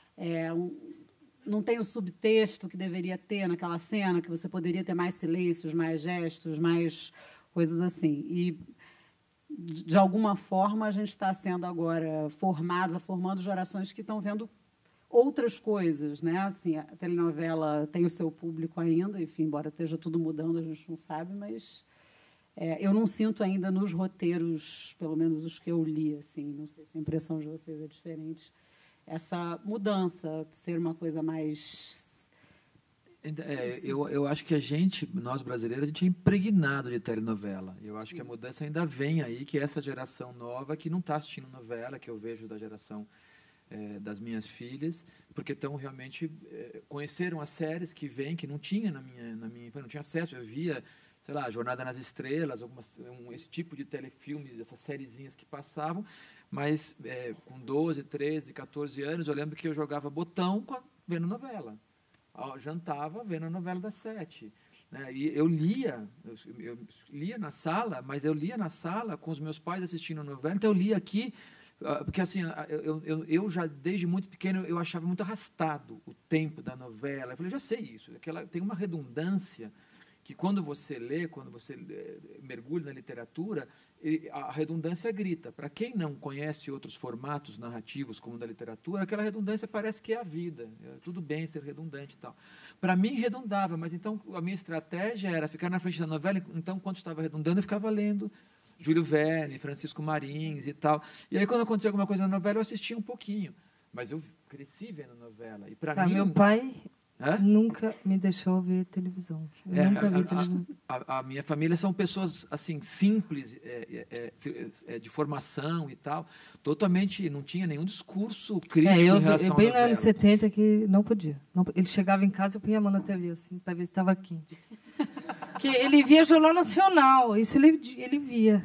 não tem o subtexto que deveria ter naquela cena, que você poderia ter mais silêncios, mais gestos, mais coisas assim. E, de alguma forma, a gente está sendo agora formando gerações que estão vendo outras coisas, né? Assim, a telenovela tem o seu público ainda, enfim, embora esteja tudo mudando, a gente não sabe, mas eu não sinto ainda nos roteiros, pelo menos os que eu li, assim, não sei se a impressão de vocês é diferente, essa mudança de ser uma coisa mais... Eu acho que nós brasileiros, a gente é impregnado de telenovela. Eu acho que a mudança ainda vem aí, que essa geração nova que não está assistindo novela, que eu vejo da geração das minhas filhas, porque estão realmente conheceram as séries que vêm, que não tinha na minha não tinha acesso. Eu via, sei lá, Jornada nas Estrelas, esse tipo de telefilmes, essas sériezinhas que passavam, mas com 12, 13, 14 anos, eu lembro que eu jogava botão vendo novela. Eu jantava vendo a novela das 7. Né? E eu lia na sala, mas eu lia na sala com os meus pais assistindo a novela, então eu lia aqui, porque assim, eu já desde muito pequeno eu achava muito arrastado o tempo da novela. Eu falei, já sei isso, que ela tem uma redundância que quando você mergulha na literatura, a redundância grita. Para quem não conhece outros formatos narrativos como o da literatura, aquela redundância parece que é a vida. Tudo bem ser redundante e tal. Para mim, redundava, mas então a minha estratégia era ficar na frente da novela. Então, quando estava redundando, eu ficava lendo Júlio Verne, Francisco Marins e tal. E aí, quando acontecia alguma coisa na novela, eu assistia um pouquinho. Mas eu cresci vendo novela. E para mim... Meu pai... nunca me deixou ver televisão. Nunca vi televisão. A minha família são pessoas assim simples, de formação e tal, totalmente não tinha nenhum discurso crítico em relação bem à novela. nos anos 70 que não podia. Ele chegava em casa, eu punha a mão na TV assim para ver se estava quente. Porque ele via Jornal Nacional, isso ele via.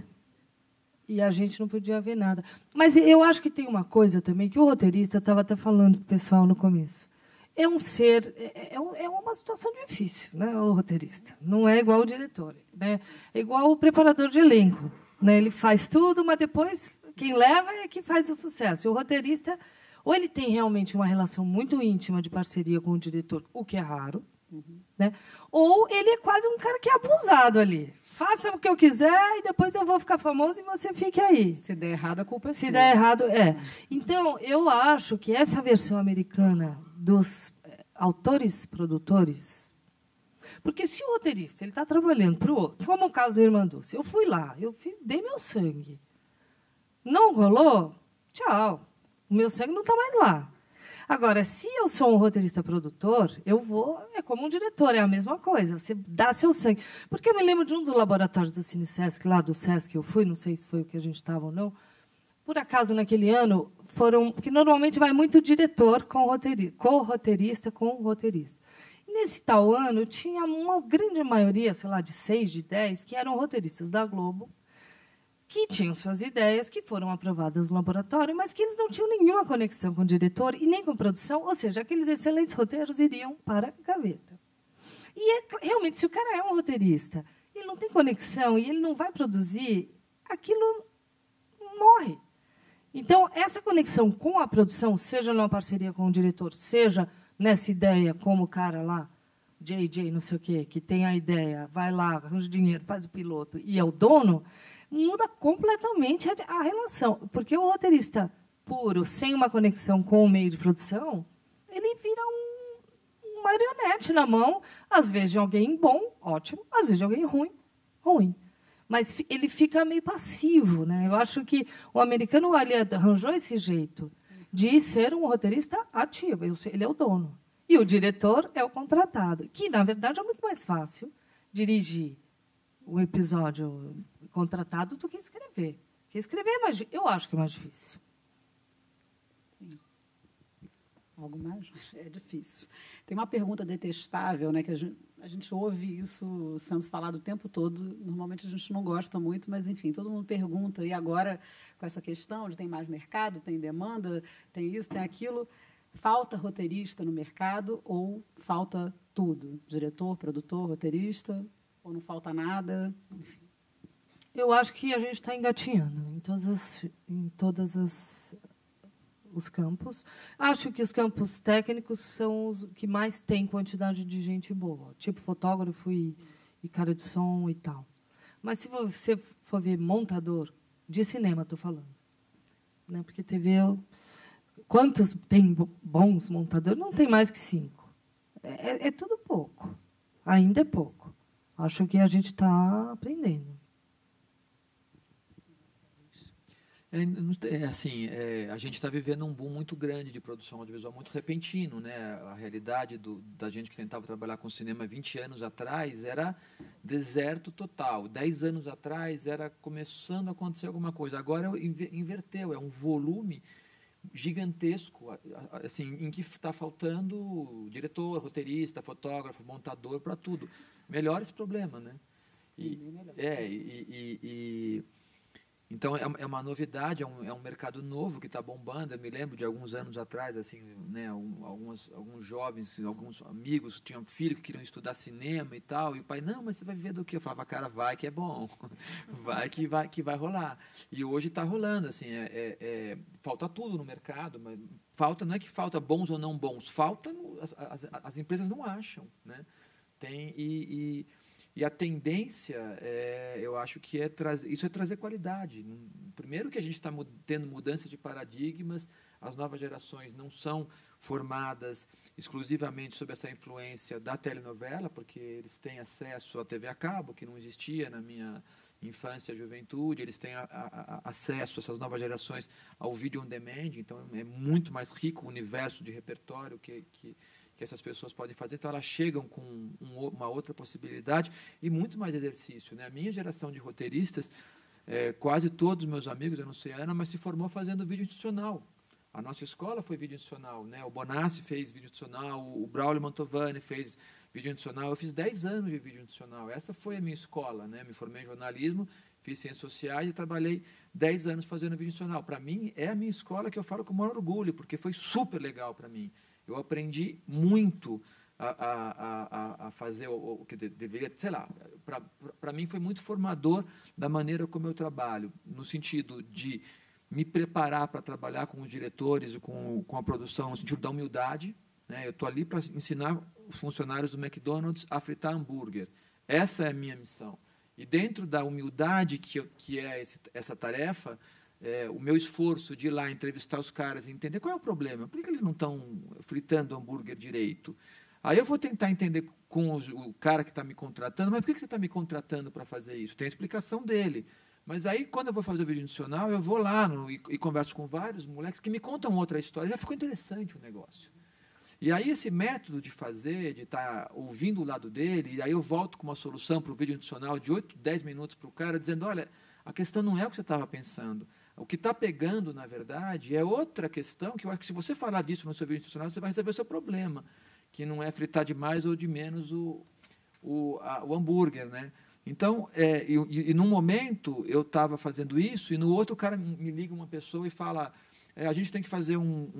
E a gente não podia ver nada. Mas eu acho que tem uma coisa também que o roteirista estava até falando para o pessoal no começo. É um ser, é uma situação difícil, né, o roteirista. Não é igual o diretor, né? É igual o preparador de elenco, né? Ele faz tudo, mas depois quem leva é que faz o sucesso. E o roteirista, ou ele tem realmente uma relação muito íntima de parceria com o diretor, o que é raro, né? Ou ele é quase um cara que é abusado ali. Faça o que eu quiser e depois eu vou ficar famoso e você fique aí. Se der errado, a culpa é sua. Se der errado, Então, eu acho que essa versão americana dos autores produtores, porque se o roteirista ele está trabalhando para o outro, como o caso da Irmã Dulce, eu fui lá, dei meu sangue, não rolou, tchau, o meu sangue não está mais lá. Agora, se eu sou um roteirista produtor, eu vou, é como um diretor, é a mesma coisa, você dá seu sangue. Porque eu me lembro de um dos laboratórios do Cine Sesc, lá do Sesc eu fui, não sei se foi o que a gente estava ou não. Por acaso, naquele ano, porque normalmente vai muito diretor com roteirista, co-roteirista com roteirista. E nesse tal ano, tinha uma grande maioria, sei lá, de 6, de 10, que eram roteiristas da Globo, que tinham suas ideias, que foram aprovadas no laboratório, mas que eles não tinham nenhuma conexão com o diretor e nem com produção, ou seja, aqueles excelentes roteiros iriam para a gaveta. E, realmente, se o cara é um roteirista, ele não tem conexão e ele não vai produzir, aquilo morre. Então, essa conexão com a produção, seja numa parceria com o diretor, seja nessa ideia, como o cara lá, JJ, não sei o quê, que tem a ideia, vai lá, arranja dinheiro, faz o piloto e é o dono, muda completamente a relação. Porque o roteirista puro, sem uma conexão com o meio de produção, ele vira um marionete na mão, às vezes de alguém bom, ótimo, às vezes de alguém ruim, ruim. Mas ele fica meio passivo, né? Eu acho que o americano ali arranjou esse jeito de ser um roteirista ativo. Ele é o dono. E o diretor é o contratado, que, na verdade, é muito mais fácil dirigir o episódio contratado do que escrever. Porque escrever eu acho que é mais difícil. Sim. Algo mais? É difícil. Tem uma pergunta detestável, né, que A gente ouve isso sendo falado o tempo todo. Normalmente a gente não gosta muito, mas, enfim, todo mundo pergunta. E agora, com essa questão de tem mais mercado, tem demanda, tem isso, tem aquilo, falta roteirista no mercado ou falta tudo? Diretor, produtor, roteirista, ou não falta nada? Enfim. Eu acho que a gente está engatinhando em todas os campos. Acho que os campos técnicos são os que mais têm quantidade de gente boa, tipo fotógrafo e cara de som e tal. Mas se você for ver montador de cinema, estou falando, né? Porque TV, quantos tem bons montadores? Não tem mais que 5. É tudo pouco. Ainda é pouco. Acho que a gente está aprendendo. A gente está vivendo um boom muito grande de produção audiovisual, muito repentino, né? A realidade da gente que tentava trabalhar com cinema 20 anos atrás era deserto total. 10 anos atrás era começando a acontecer alguma coisa. Agora inverteu, é um volume gigantesco, assim, em que está faltando diretor, roteirista, fotógrafo, montador, para tudo. Melhora esse problema, né? Sim, bem melhor. Então, é uma novidade, é um mercado novo que está bombando. Eu me lembro de alguns anos atrás, assim, né, alguns jovens, alguns amigos tinham filhos que queriam estudar cinema e tal, e o pai, não, mas você vai viver do quê? Eu falava, cara, vai que é bom, vai que vai rolar. E hoje está rolando, assim, falta tudo no mercado, mas não é que falta bons ou não bons, as empresas não acham, né? E a tendência, eu acho que isso é trazer qualidade. Primeiro que a gente está tendo mudança de paradigmas, as novas gerações não são formadas exclusivamente sob essa influência da telenovela, porque eles têm acesso à TV a cabo, que não existia na minha infância e juventude, eles têm acesso, essas novas gerações, ao vídeo on demand, então é muito mais rico o universo de repertório que essas pessoas podem fazer, então elas chegam com uma outra possibilidade e muito mais exercício, né? A minha geração de roteiristas, quase todos os meus amigos, eu não sei a Ana, mas se formou fazendo vídeo institucional. A nossa escola foi vídeo institucional, né? O Bonassi fez vídeo institucional, o Braulio Mantovani fez vídeo institucional, eu fiz 10 anos de vídeo institucional, essa foi a minha escola, né? Me formei em jornalismo, fiz ciências sociais e trabalhei 10 anos fazendo vídeo institucional. Para mim, é a minha escola que eu falo com o maior orgulho, porque foi super legal para mim. Eu aprendi muito a fazer o que deveria, sei lá, para mim foi muito formador da maneira como eu trabalho, no sentido de me preparar para trabalhar com os diretores e com a produção, no sentido da humildade, né? Eu estou ali para ensinar os funcionários do McDonald's a fritar hambúrguer. Essa é a minha missão. E dentro da humildade que é essa tarefa, o meu esforço de ir lá entrevistar os caras e entender qual é o problema, por que eles não estão fritando hambúrguer direito? Aí eu vou tentar entender com o cara que está me contratando, mas por que você está me contratando para fazer isso? Tem a explicação dele. Mas aí, quando eu vou fazer o vídeo adicional, eu vou lá e converso com vários moleques que me contam outra história. Já ficou interessante o negócio. E aí, esse método de fazer, de estar ouvindo o lado dele, e aí eu volto com uma solução para o vídeo adicional de 8, 10 minutos para o cara, dizendo, olha, a questão não é o que você estava pensando. O que está pegando, na verdade, é outra questão, que eu acho que se você falar disso no seu vídeo institucional, você vai resolver o seu problema, que não é fritar de mais ou de menos o hambúrguer, né? Então, num momento, eu estava fazendo isso, e no outro, o cara me liga uma pessoa e fala, a gente tem que fazer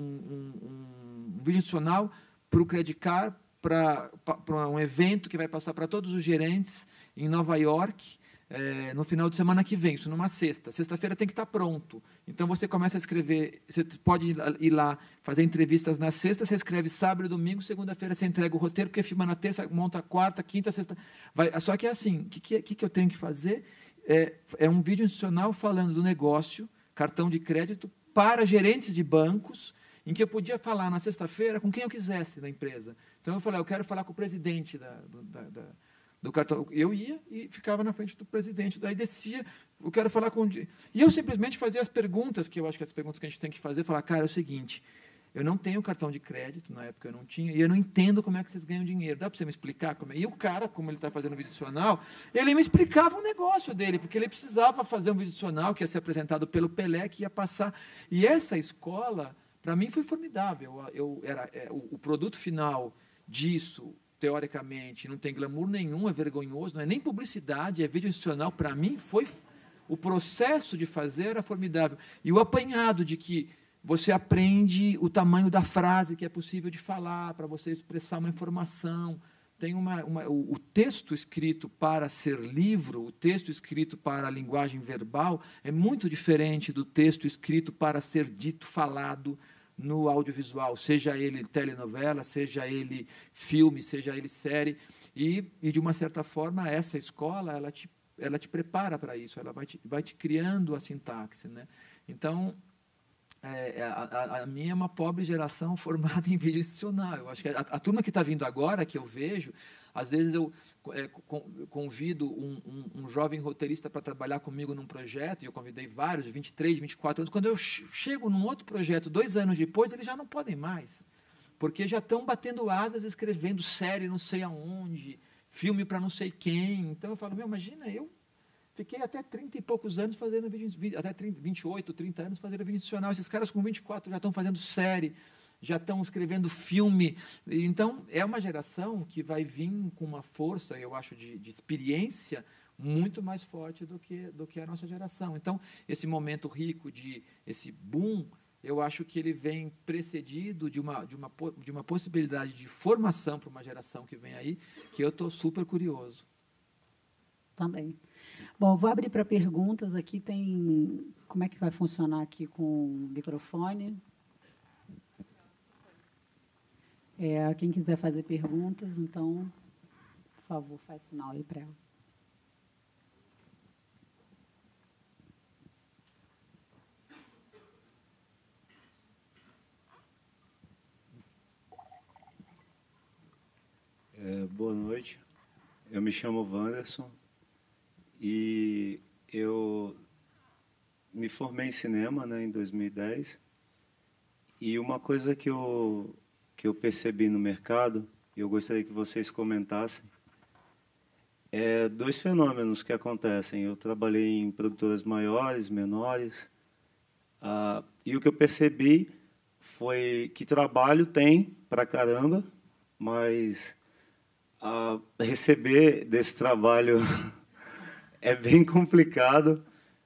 um vídeo institucional para o Credit Card, para um evento que vai passar para todos os gerentes em Nova York, no final de semana que vem, isso numa sexta. Sexta-feira tem que estar pronto. Então, você começa a escrever, você pode ir lá fazer entrevistas na sexta, você escreve sábado e domingo, segunda-feira você entrega o roteiro, porque filma na terça, monta quarta, quinta, sexta. Só que é assim, o que eu tenho que fazer? É um vídeo institucional falando do negócio, cartão de crédito, para gerentes de bancos, em que eu podia falar na sexta-feira com quem eu quisesse da empresa. Então, eu falei, eu quero falar com o presidente do cartão. Eu ia e ficava na frente do presidente, daí descia, eu quero falar com... E eu simplesmente fazia as perguntas, que eu acho que as perguntas que a gente tem que fazer, falar, cara, é o seguinte, eu não tenho cartão de crédito, na época eu não tinha, e eu não entendo como é que vocês ganham dinheiro. Dá para você me explicar como é? E o cara, como ele está fazendo um vídeo adicional, ele me explicava o negócio dele, porque ele precisava fazer um vídeo adicional que ia ser apresentado pelo Pelé, que ia passar. E essa escola, para mim, foi formidável. O produto final disso, teoricamente, não tem glamour nenhum, é vergonhoso, não é nem publicidade, é vídeo institucional. Para mim, foi o processo de fazer era formidável. E o apanhado de que você aprende o tamanho da frase que é possível de falar para você expressar uma informação. Tem o texto escrito para ser livro, o texto escrito para a linguagem verbal, é muito diferente do texto escrito para ser dito, falado no audiovisual, seja ele telenovela, seja ele filme, seja ele série. E de uma certa forma, essa escola ela te prepara para isso, ela vai te criando a sintaxe, né? Então, a minha é uma pobre geração formada em vídeo institucional. Eu acho que a turma que está vindo agora, que eu vejo, às vezes eu convido um jovem roteirista para trabalhar comigo num projeto, e eu convidei vários, de 23, 24 anos. Quando eu chego num outro projeto, 2 anos depois, eles já não podem mais, porque já estão batendo asas, escrevendo série não sei aonde, filme para não sei quem. Então, eu falo, imagina, eu fiquei até 30 e poucos anos fazendo vídeo, até 28, 30 anos fazendo vídeo institucional. Esses caras com 24 já estão fazendo série, já estão escrevendo filme. Então, é uma geração que vai vir com uma força, eu acho, de experiência muito mais forte do que a nossa geração. Então, esse momento rico, esse boom, eu acho que ele vem precedido de uma possibilidade de formação para uma geração que vem aí, que eu estou super curioso. Também. Bom, vou abrir para perguntas. Aqui tem... Como é que vai funcionar aqui com o microfone? Quem quiser fazer perguntas, então, por favor, faz sinal aí para ela. Boa noite. Eu me chamo Wanderson. E eu me formei em cinema, né, em 2010. E uma coisa que eu percebi no mercado, e eu gostaria que vocês comentassem, é 2 fenômenos que acontecem. Eu trabalhei em produtoras maiores, menores, e o que eu percebi foi que trabalho tem pra caramba, mas receber desse trabalho é bem complicado,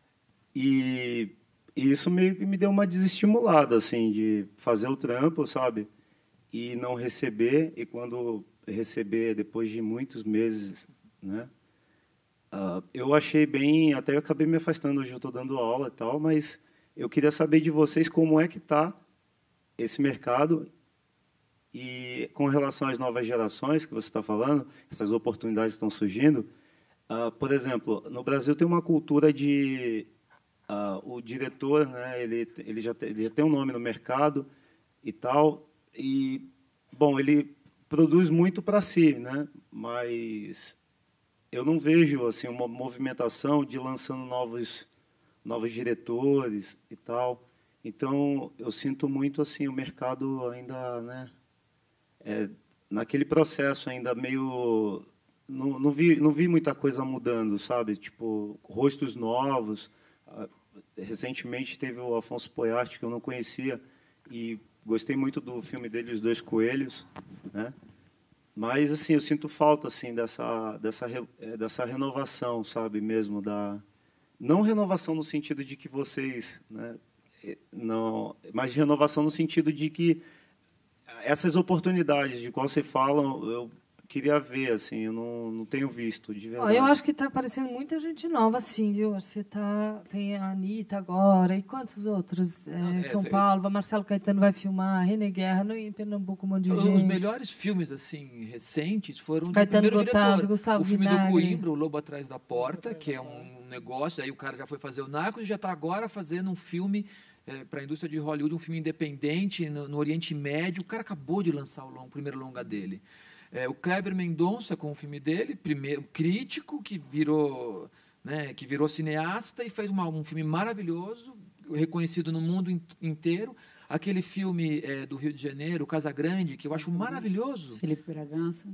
e isso meio que me deu uma desestimulada, assim, de fazer o trampo, sabe? E não receber, e quando receber, depois de muitos meses, né? Eu achei bem, até eu acabei me afastando, hoje eu estou dando aula e tal, mas eu queria saber de vocês como é que está esse mercado, e com relação às novas gerações que você está falando, essas oportunidades estão surgindo. Por exemplo, no Brasil tem uma cultura de o diretor, né, ele já tem um nome no mercado e tal, e bom, ele produz muito para si, né, mas eu não vejo assim uma movimentação de lançando novos diretores e tal. Então eu sinto muito assim o mercado ainda, né, naquele processo ainda meio... Não vi muita coisa mudando, sabe? Tipo, rostos novos. Recentemente teve o Afonso Poyart, que eu não conhecia, e gostei muito do filme dele, Os Dois Coelhos, né? Mas, assim, eu sinto falta, assim, dessa renovação, sabe? Mesmo não renovação no sentido de que vocês, né? Não, mas renovação no sentido de que essas oportunidades de qual você fala, eu queria ver, assim, eu não tenho visto, de verdade. Eu acho que está aparecendo muita gente nova, sim, viu? Tem a Anitta agora, e quantos outros? São Paulo, Marcelo Caetano vai filmar, René Guerra, em Pernambuco, um monte de gente. Os melhores filmes, assim, recentes foram Caetano do primeiro Gotardo, diretor. Gustavo O filme Vinagre. do Coimbra, O Lobo Atrás da Porta, que é um negócio, aí o cara já foi fazer o Narcos e já está agora fazendo um filme para a indústria de Hollywood, um filme independente no Oriente Médio. O cara acabou de lançar o primeiro longa dele. O Kleber Mendonça, com o filme dele, primeiro crítico, que virou cineasta e fez um filme maravilhoso, reconhecido no mundo inteiro. Aquele filme do Rio de Janeiro, Casa Grande, que eu acho maravilhoso. Felipe Bragança.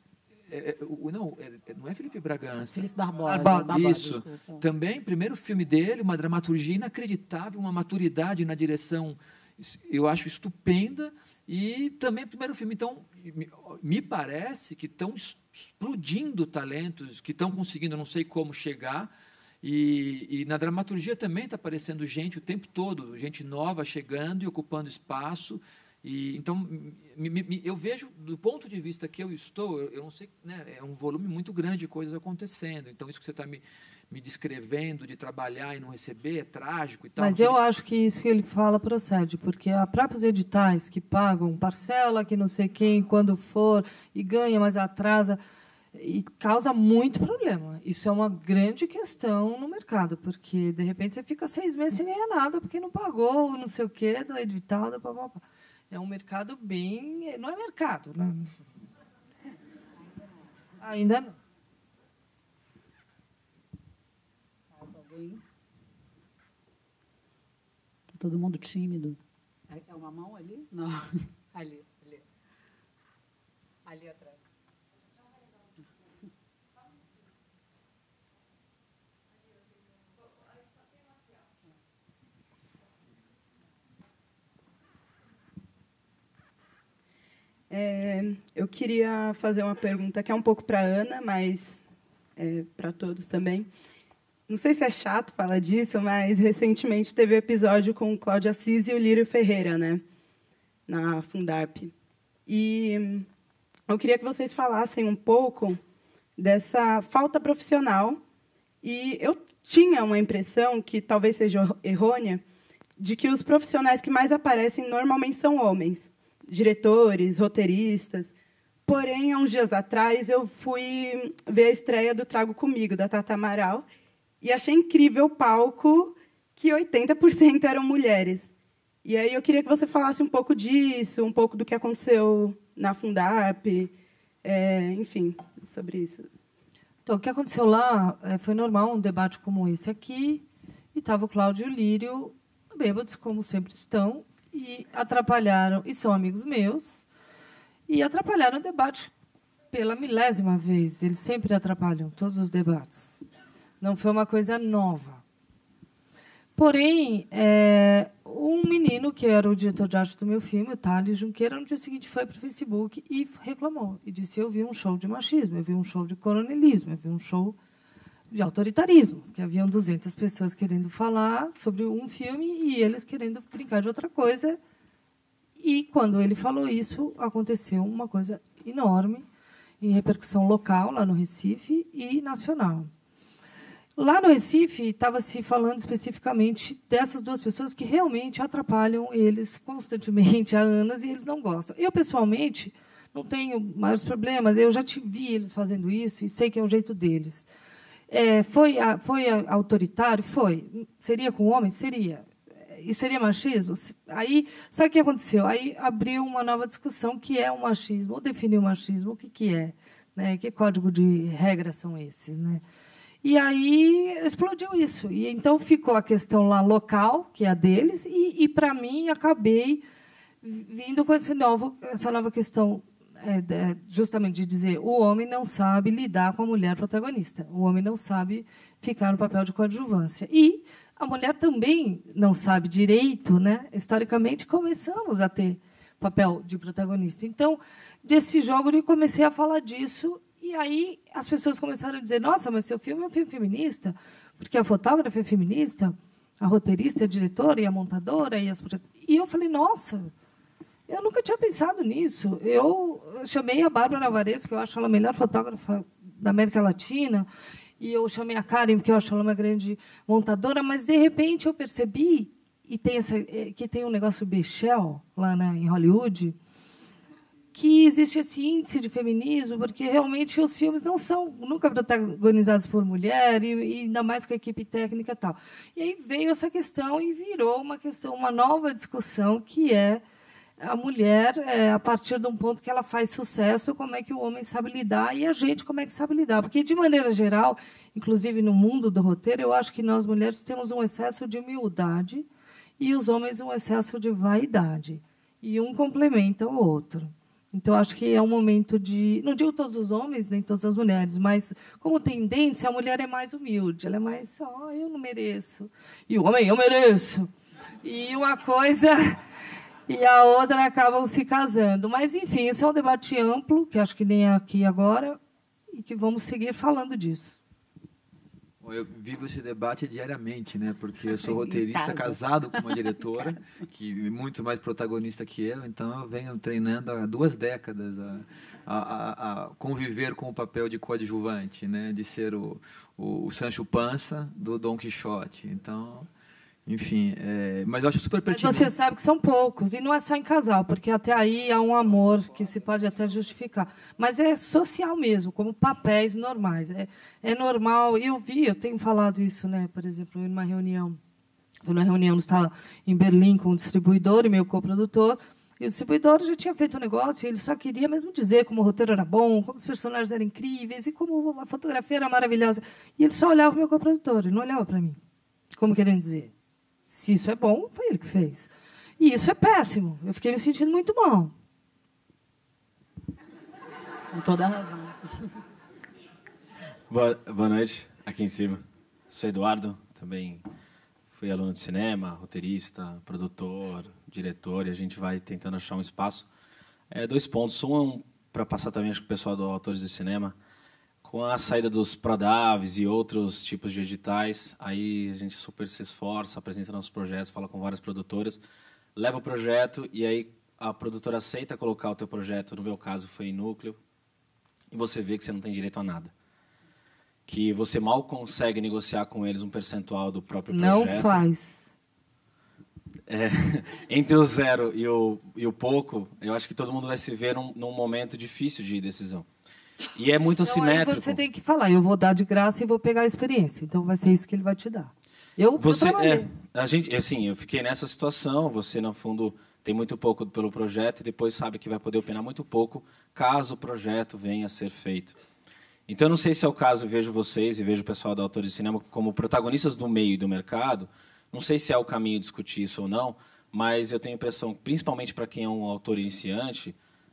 Não é Felipe Bragança. Felipe Barbosa. Isso. Desculpa. Também, primeiro filme dele, uma dramaturgia inacreditável, uma maturidade na direção eu acho estupenda, e também o primeiro filme. Então, me parece que estão explodindo talentos, que estão conseguindo, não sei como, chegar. E na dramaturgia também está aparecendo gente o tempo todo, gente nova chegando e ocupando espaço. Então, eu vejo, do ponto de vista que eu estou, eu não sei, né, é um volume muito grande de coisas acontecendo. Então, isso que você está me descrevendo, de trabalhar e não receber, é trágico e tal. Mas eu acho que isso que ele fala procede, porque há próprios editais que pagam parcela, que não sei quem, quando for, e ganha, mas atrasa, e causa muito problema. Isso é uma grande questão no mercado, porque, de repente, você fica 6 meses sem ganhar nada, porque não pagou, não sei o quê, do edital, do papapá. É um mercado bem... Não é mercado, né? Ainda não. Mais alguém? Tá todo mundo tímido. É uma mão ali? Não. Ali. Ali atrás. Eu queria fazer uma pergunta que é um pouco para a Ana, mas para todos também. Não sei se é chato falar disso, mas recentemente teve um episódio com o Cláudio Assis e o Lírio Ferreira, né, na Fundarp. E eu queria que vocês falassem um pouco dessa falta profissional. E eu tinha uma impressão, que talvez seja errônea, de que os profissionais que mais aparecem normalmente são homens, diretores, roteiristas. Porém, há uns dias atrás, eu fui ver a estreia do Trago Comigo, da Tata Amaral, e achei incrível o palco, que 80% eram mulheres. E aí eu queria que você falasse um pouco disso, um pouco do que aconteceu na Fundarp, enfim, sobre isso. Então, o que aconteceu lá foi normal, um debate como esse aqui, e estava o Cláudio e o Lírio, bêbados, como sempre estão, e atrapalharam, e são amigos meus, e atrapalharam o debate pela milésima vez. Eles sempre atrapalham todos os debates. Não foi uma coisa nova. Porém, um menino, que era o diretor de arte do meu filme, o Thales Junqueira, no dia seguinte foi para o Facebook e reclamou. E disse, eu vi um show de machismo, eu vi um show de coronelismo, eu vi um show de autoritarismo, que haviam 200 pessoas querendo falar sobre um filme e eles querendo brincar de outra coisa. E, quando ele falou isso, aconteceu uma coisa enorme, em repercussão local, lá no Recife, e nacional. Lá no Recife, estava se falando especificamente dessas duas pessoas que realmente atrapalham eles constantemente há anos e eles não gostam. Eu, pessoalmente, não tenho maiores problemas. Eu já vi eles fazendo isso e sei que é o jeito deles. Foi autoritário? Foi. Seria com homem? Seria. Isso seria machismo? Aí, sabe o que aconteceu? Aí abriu uma nova discussão, que é o machismo, ou definir o machismo, o que é, né? Que código de regras são esses, né? E aí explodiu isso. E então ficou a questão lá local, que é a deles, e para mim, acabei vindo com essa nova questão, justamente de dizer o homem não sabe lidar com a mulher protagonista. O homem não sabe ficar no papel de coadjuvância. E a mulher também não sabe direito, né? Historicamente, começamos a ter papel de protagonista. Então, desse jogo, eu comecei a falar disso. E aí as pessoas começaram a dizer, nossa, mas seu filme é um filme feminista, porque a fotógrafa é feminista, a roteirista é a diretora e a montadora. E eu falei, nossa, eu nunca tinha pensado nisso. Eu chamei a Bárbara Alvarez, que eu acho ela a melhor fotógrafa da América Latina, e eu chamei a Karen, porque eu acho ela uma grande montadora, mas, de repente, eu percebi, que tem um negócio Bechtel, lá em Hollywood, que existe esse índice de feminismo, porque realmente os filmes não são nunca protagonizados por mulher, e ainda mais com a equipe técnica e tal. E aí veio essa questão e virou uma nova discussão, que é a mulher, a partir de um ponto que ela faz sucesso, como é que o homem sabe lidar e a gente como é que sabe lidar. Porque, de maneira geral, inclusive no mundo do roteiro, eu acho que nós, mulheres, temos um excesso de humildade e os homens um excesso de vaidade. E um complementa o outro. Então, acho que é um momento de... Não digo todos os homens, nem todas as mulheres, mas, como tendência, a mulher é mais humilde. Ela é mais, eu não mereço. E o homem, eu mereço. e uma coisa e a outra acabam se casando. Mas, enfim, isso é um debate amplo, que acho que nem é aqui agora, e que vamos seguir falando disso. Eu vivo esse debate diariamente, né? Porque eu sou roteirista casado com uma diretora que é muito mais protagonista que eu, então eu venho treinando há 2 décadas a conviver com o papel de coadjuvante, né? De ser o Sancho Panza do Dom Quixote. Então, enfim, mas eu acho super pertinente. Mas você sabe que são poucos, e não é só em casal, porque até aí há um amor que se pode até justificar. Mas é social mesmo, como papéis normais. É normal, e eu tenho falado isso, né? Por exemplo, numa reunião, em Berlim com um distribuidor e meu coprodutor, e o distribuidor já tinha feito um negócio, e ele só queria mesmo dizer como o roteiro era bom, como os personagens eram incríveis, e como a fotografia era maravilhosa. E ele só olhava para o meu coprodutor, ele não olhava para mim. Como querendo dizer? Se isso é bom, foi ele que fez. E isso é péssimo. Eu fiquei me sentindo muito mal. Com toda a razão. Boa noite, aqui em cima. Sou Eduardo, também fui aluno de cinema, roteirista, produtor, diretor, e a gente vai tentando achar um espaço. 2 pontos. Um para passar também, acho que o pessoal do Autores de Cinema, com a saída dos Prodaves e outros tipos de editais, aí a gente super se esforça, apresenta nossos projetos, fala com várias produtoras, leva o projeto e aí a produtora aceita colocar o teu projeto, no meu caso foi em Núcleo, e você vê que você não tem direito a nada. Que você mal consegue negociar com eles um percentual do próprio projeto. Não faz. Entre o 0 e o pouco, eu acho que todo mundo vai se ver num momento difícil de decisão. E é muito assimétrico. Aí você tem que falar, eu vou dar de graça e vou pegar a experiência. Então vai ser isso que ele vai te dar. Eu fiquei nessa situação. Você, no fundo, tem muito pouco pelo projeto e depois sabe que vai poder opinar muito pouco caso o projeto venha a ser feito. Então, eu não sei se é o caso, vejo vocês e vejo o pessoal da Autores de Cinema como protagonistas do meio e do mercado. Não sei se é o caminho discutir isso ou não, mas eu tenho a impressão, principalmente para quem é um autor iniciante,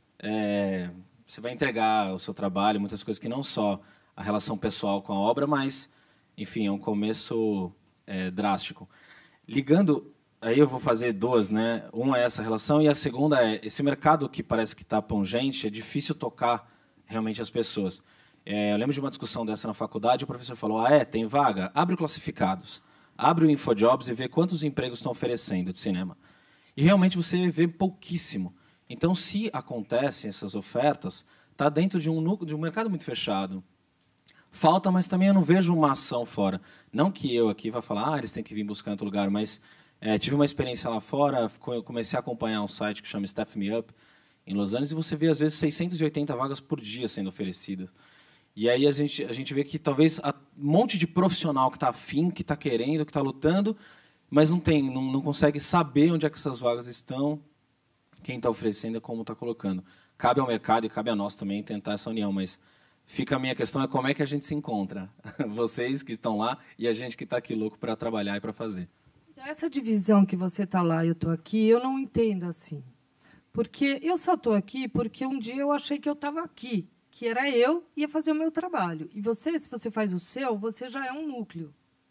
você vai entregar o seu trabalho, muitas coisas que não só a relação pessoal com a obra, mas, enfim, é um começo drástico. Ligando, aí eu vou fazer 2, né? Uma é essa relação e a segunda é esse mercado que parece que está pungente, é difícil tocar realmente as pessoas. Eu lembro de uma discussão dessa na faculdade, o professor falou, tem vaga? Abre o Classificados, abre o InfoJobs e vê quantos empregos estão oferecendo de cinema. E realmente você vê pouquíssimo. Então, se acontecem essas ofertas, está dentro de um mercado muito fechado. Falta, mas também eu não vejo uma ação fora. Não que eu aqui vá falar, eles têm que vir buscar em outro lugar, mas tive uma experiência lá fora, comecei a acompanhar um site que chama Staff Me Up, em Los Angeles, e você vê, às vezes, 680 vagas por dia sendo oferecidas. E aí a gente vê que talvez um monte de profissional que está afim, que está querendo, que está lutando, mas não consegue saber onde é que essas vagas estão, quem está oferecendo e como está colocando. Cabe ao mercado e cabe a nós também tentar essa união, mas fica a minha questão, como é que a gente se encontra? Vocês que estão lá e a gente que está aqui louco para trabalhar e para fazer. Essa divisão que você está lá e eu estou aqui, eu não entendo assim. Porque eu só estou aqui porque um dia eu achei que eu estava aqui, que era eu, ia fazer o meu trabalho. E você, se você faz o seu, você já é um núcleo.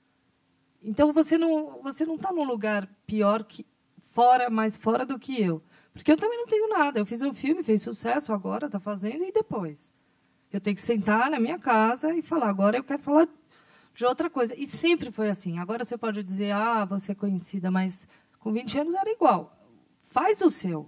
Então, você não está num lugar pior, mais fora do que eu. Porque eu também não tenho nada. Eu fiz um filme, fez sucesso, agora está fazendo, e depois? Eu tenho que sentar na minha casa e falar, agora eu quero falar de outra coisa. E sempre foi assim. Agora você pode dizer, você é conhecida, mas com 20 anos era igual. Faz o seu.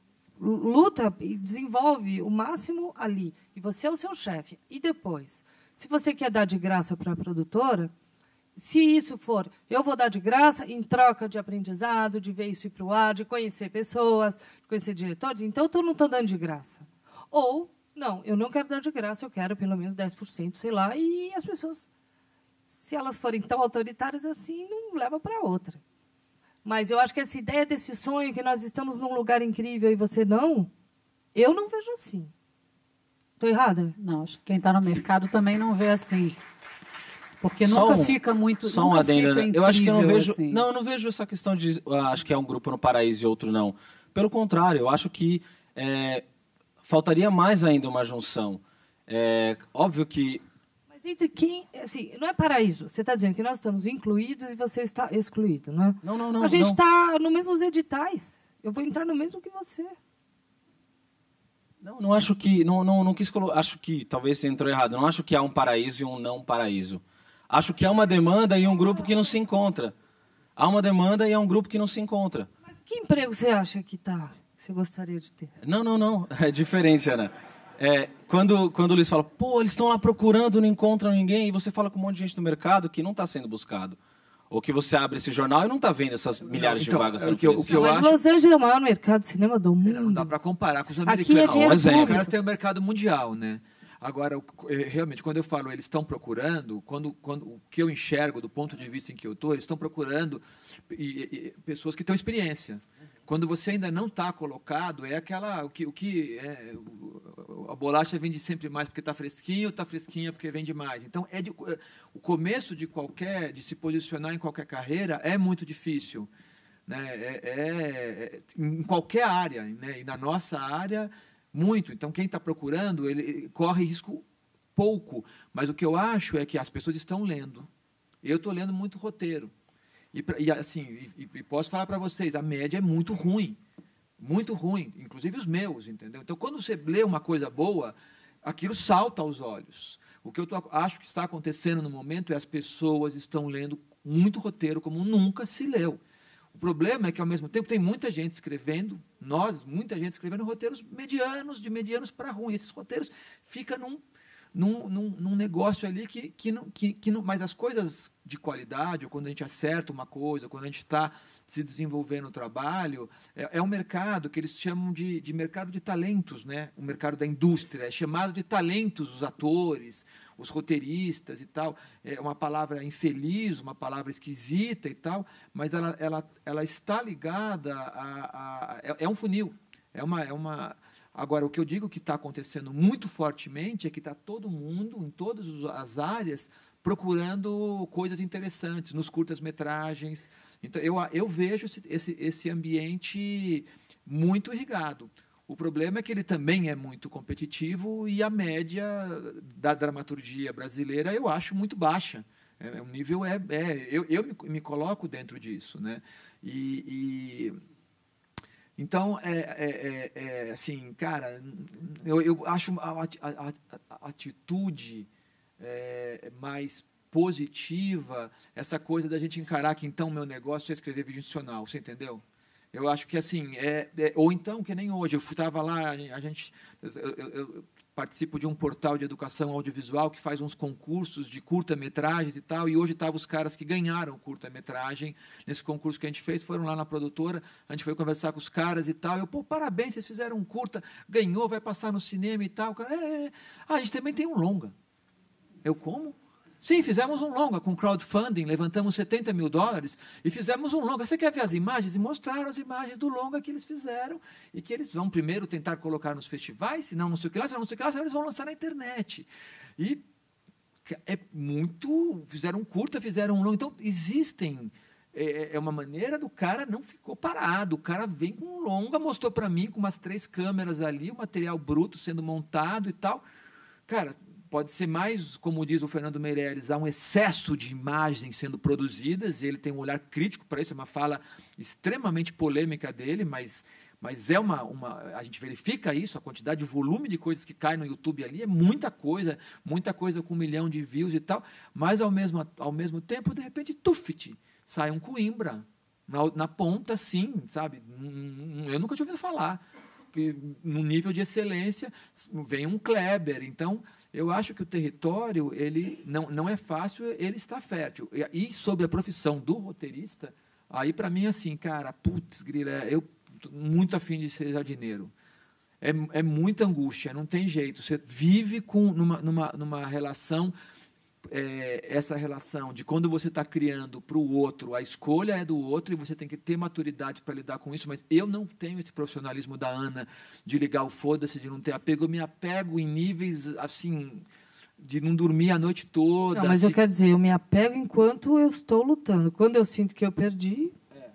Luta e desenvolve o máximo ali. E você é o seu chefe. E depois? Se você quer dar de graça para a produtora, se isso for, eu vou dar de graça em troca de aprendizado, de ver isso ir para o ar, de conhecer pessoas, de conhecer diretores, então eu não estou dando de graça. Ou, não, eu não quero dar de graça, eu quero pelo menos 10%, sei lá, e as pessoas, se elas forem tão autoritárias assim, não leva para outra. Mas eu acho que essa ideia desse sonho, que nós estamos num lugar incrível e você não, eu não vejo assim. Estou errada? Não, acho que quem está no mercado também não vê assim. Porque nunca fica muito. Só um adendo, né? Eu acho que eu não vejo. Assim. Não, eu não vejo essa questão de. Acho que é um grupo no paraíso e outro não. Pelo contrário, eu acho que faltaria mais ainda uma junção. Óbvio que Mas entre quem... Assim, não é paraíso. Você está dizendo que nós estamos incluídos e você está excluído, não é? Não. A gente está nos mesmos editais. Eu vou entrar no mesmo que você. Não acho que... Não quis colocar... Acho que talvez você entrou errado. Não acho que há um paraíso e um não paraíso. Acho que há uma demanda e um grupo que não se encontra. Há uma demanda e é um grupo que não se encontra. Mas que emprego você acha que você gostaria de ter? Não. É diferente, Ana. Quando o Luiz fala, pô, eles estão lá procurando, não encontram ninguém, e você fala com um monte de gente no mercado que não está sendo buscado. Ou que você abre esse jornal e não está vendo essas milhares de vagas sendo oferecidas. Mas Los Angeles é o maior mercado de cinema do mundo. Não dá para comparar com os americanos. Aqui é dinheiro exemplo. Os caras têm o mercado mundial, né? Agora, realmente, quando eu falo eles estão procurando, o que eu enxergo do ponto de vista em que eu estou, eles estão procurando pessoas que têm experiência. Quando você ainda não está colocado, é aquela a bolacha vende sempre mais porque está fresquinha porque vende mais. Então o começo de se posicionar em qualquer carreira é muito difícil, né? Em qualquer área, né? E na nossa área muito. Então quem está procurando ele corre risco pouco, mas o que eu acho é que as pessoas estão lendo. Eu estou lendo muito roteiro. E posso falar para vocês, a média é muito ruim, inclusive os meus, entendeu? Então, quando você lê uma coisa boa, aquilo salta aos olhos. O que eu acho que está acontecendo no momento é as pessoas estão lendo muito roteiro como nunca se leu. O problema é que, ao mesmo tempo, tem muita gente escrevendo, muita gente escrevendo roteiros medianos, de medianos para ruins. Esses roteiros ficam num negócio ali que não, mas as coisas de qualidade, ou quando a gente acerta uma coisa, quando a gente está se desenvolvendo no trabalho, é um mercado que eles chamam de mercado de talentos, né? O mercado da indústria, é chamado de talentos os atores, os roteiristas e tal. É uma palavra infeliz, uma palavra esquisita e tal, mas ela está ligada é um funil, é uma Agora, o que eu digo que está acontecendo muito fortemente é que está todo mundo, em todas as áreas, procurando coisas interessantes, nos curtas-metragens. Então, eu vejo esse ambiente muito irrigado. O problema é que ele também é muito competitivo e a média da dramaturgia brasileira eu acho muito baixa. O nível eu me coloco dentro disso, né? Então, assim, cara, eu acho a atitude mais positiva, essa coisa da gente encarar que, então, meu negócio é escrever vídeo institucional, você entendeu? Eu acho que, assim, ou então, que nem hoje, eu estava lá, eu participo de um portal de educação audiovisual que faz uns concursos de curta-metragens e tal, e hoje estavam os caras que ganharam curta-metragem nesse concurso que a gente fez, foram lá na produtora, a gente foi conversar com os caras e tal, pô, parabéns, vocês fizeram um curta, ganhou, vai passar no cinema e tal. Cara, a gente também tem um longa. Eu como? Sim, fizemos um longa com crowdfunding, levantamos $70 mil e fizemos um longa. Você quer ver as imagens? E mostraram as imagens do longa que eles fizeram e que eles vão primeiro tentar colocar nos festivais, senão não sei o que lá, senão eles vão lançar na internet. E fizeram um curta, fizeram um longa. Então, existem... É uma maneira do cara não ficou parado. O cara vem com um longa, mostrou para mim com umas 3 câmeras ali, o material bruto sendo montado e tal. Cara... Pode ser mais, como diz o Fernando Meirelles, há um excesso de imagens sendo produzidas, e ele tem um olhar crítico para isso, é uma fala extremamente polêmica dele, mas é a gente verifica isso, a quantidade de volume de coisas que cai no YouTube ali é muita coisa com 1 milhão de views e tal, mas, ao mesmo tempo, de repente, sai um Coimbra, na ponta, sim, sabe? Eu nunca tinha ouvido falar. No nível de excelência, vem um Kleber. Então, eu acho que o território ele não é fácil, ele está fértil. E sobre a profissão do roteirista, aí, para mim, assim, cara, putz, grila, eu estou muito afim de ser jardineiro. É muita angústia, não tem jeito. Você vive numa relação... essa relação de quando você está criando para o outro, a escolha é do outro e você tem que ter maturidade para lidar com isso, mas eu não tenho esse profissionalismo da Ana de ligar o foda-se, de não ter apego, eu me apego em níveis assim, de não dormir a noite toda. Não, mas eu quero dizer, eu me apego enquanto eu estou lutando. Quando eu sinto que eu perdi...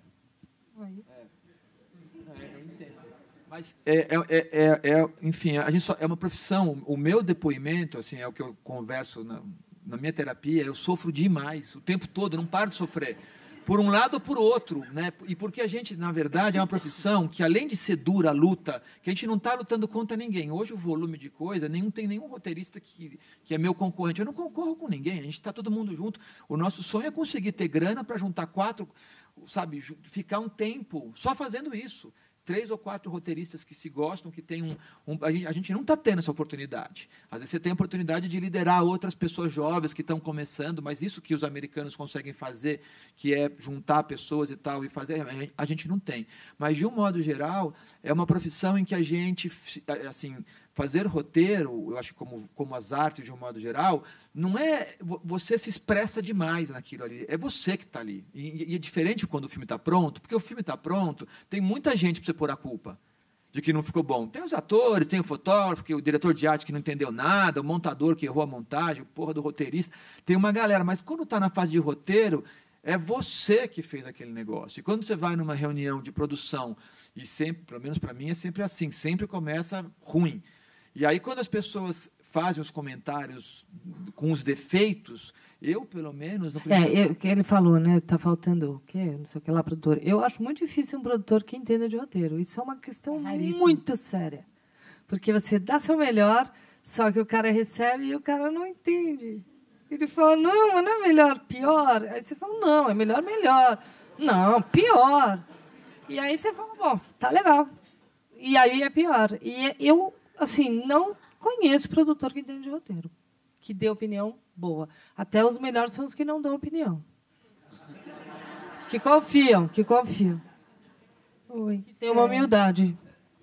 Eu entendo. Mas, enfim, a gente é uma profissão, o meu depoimento, assim, é o que eu converso na minha terapia, eu sofro demais, o tempo todo, eu não paro de sofrer. Por um lado ou por outro, né? E porque a gente, na verdade, é uma profissão que, além de ser dura a luta, que a gente não está lutando contra ninguém. Hoje, o volume de coisa, tem nenhum roteirista que é meu concorrente. Eu não concorro com ninguém, a gente está todo mundo junto. O nosso sonho é conseguir ter grana para juntar 4, sabe, ficar um tempo só fazendo isso. 3 ou 4 roteiristas que se gostam, que tem a gente não está tendo essa oportunidade. Às vezes você tem a oportunidade de liderar outras pessoas jovens que estão começando, mas isso que os americanos conseguem fazer, que é juntar pessoas e tal, e fazer, a gente não tem. Mas, de um modo geral, é uma profissão em que a gente, assim, fazer roteiro, eu acho que como as artes, de um modo geral, não é você se expressa demais naquilo ali, é você que está ali. E é diferente quando o filme está pronto, porque o filme está pronto, tem muita gente para você pôr a culpa de que não ficou bom. Tem os atores, tem o fotógrafo, o diretor de arte que não entendeu nada, o montador que errou a montagem, o porra do roteirista, tem uma galera. Mas quando está na fase de roteiro, é você que fez aquele negócio. E quando você vai numa reunião de produção, e sempre, pelo menos para mim, é sempre assim, sempre começa ruim. E aí, quando as pessoas fazem os comentários com os defeitos, eu, pelo menos... No primeiro... o que ele falou, né? Está faltando o quê? Não sei o que lá, produtor. Eu acho muito difícil um produtor que entenda de roteiro. Isso é uma questão muito séria. Porque você dá seu melhor, só que o cara recebe e o cara não entende. Ele fala, não, mas não é melhor, pior. Aí você fala, não, é melhor, melhor. Não, pior. E aí você fala, bom, tá legal. E aí é pior. E eu... assim, não conheço produtor que entende de roteiro, que dê opinião boa. Até os melhores são os que não dão opinião. Que confiam. Oi. Que tem uma humildade.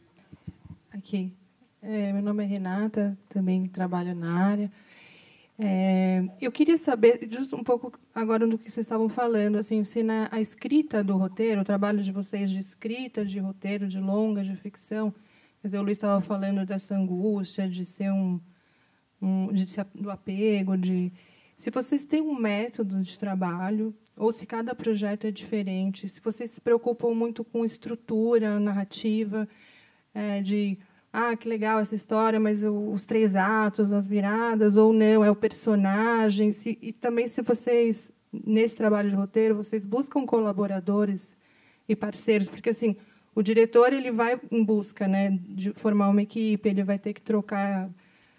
Aqui. Meu nome é Renata, também trabalho na área. Eu queria saber, justo um pouco agora do que vocês estavam falando, assim, se a escrita do roteiro, o trabalho de vocês de escrita, de roteiro, de longa, de ficção... Quer dizer, o Luiz estava falando dessa angústia de ser do apego, se vocês têm um método de trabalho ou se cada projeto é diferente, se vocês se preocupam muito com estrutura narrativa, que legal essa história, mas os 3 atos, as viradas, ou não, é o personagem, e também se vocês, nesse trabalho de roteiro, vocês buscam colaboradores e parceiros, porque, assim, o diretor ele vai em busca, né, de formar uma equipe, ele vai ter que trocar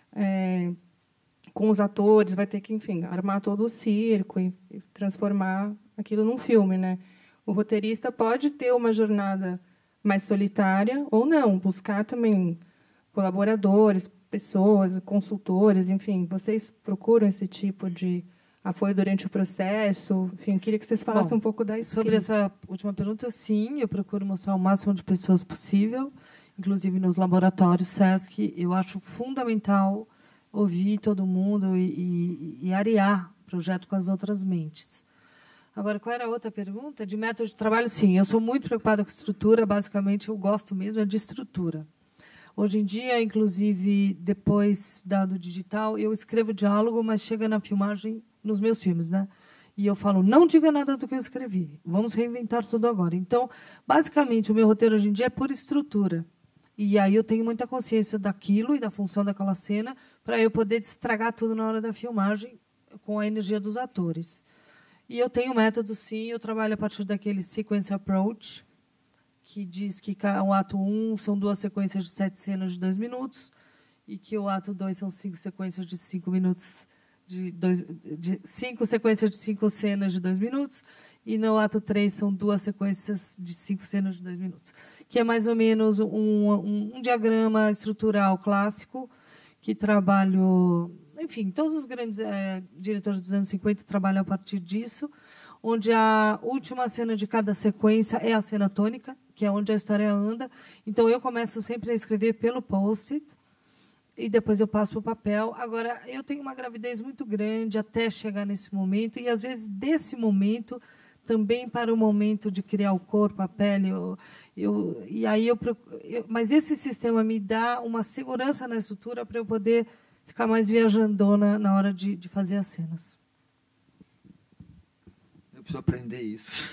com os atores, vai ter que, enfim, armar todo o circo e transformar aquilo num filme, né? O roteirista pode ter uma jornada mais solitária ou não, buscar também colaboradores, pessoas, consultores, enfim. Vocês procuram esse tipo de apoio durante o processo? Enfim, queria que vocês falassem um pouco da escrita. Sobre essa última pergunta, sim, eu procuro mostrar o máximo de pessoas possível, inclusive nos laboratórios SESC. Eu acho fundamental ouvir todo mundo e arear o projeto com as outras mentes. Agora, qual era a outra pergunta? De método de trabalho, sim. Eu sou muito preocupada com estrutura. Basicamente, eu gosto mesmo de estrutura. Hoje em dia, inclusive, depois do digital, eu escrevo diálogo, mas chega na filmagem, nos meus filmes, né? E eu falo, não diga nada do que eu escrevi. Vamos reinventar tudo agora. Então, basicamente, o meu roteiro hoje em dia é por estrutura. E aí eu tenho muita consciência daquilo e da função daquela cena para eu poder estragar tudo na hora da filmagem com a energia dos atores. E eu tenho método, sim. Eu trabalho a partir daquele sequence approach, que diz que o ato 1 são 2 sequências de 7 cenas de 2 minutos e que o ato 2 são 5 sequências de 5 minutos, de 5 sequências de 5 cenas de 2 minutos, e no ato 3 são 2 sequências de 5 cenas de 2 minutos, que é mais ou menos um diagrama estrutural clássico que trabalho... Enfim, todos os grandes diretores dos anos 50 trabalham a partir disso, onde a última cena de cada sequência é a cena tônica, que é onde a história anda. Então, eu começo sempre a escrever pelo post-it, e depois eu passo para o papel. Agora, eu tenho uma gravidez muito grande até chegar nesse momento, e, às vezes, desse momento, também para o momento de criar o corpo, a pele. Mas esse sistema me dá uma segurança na estrutura para eu poder ficar mais viajandona na hora de fazer as cenas. Eu preciso aprender isso.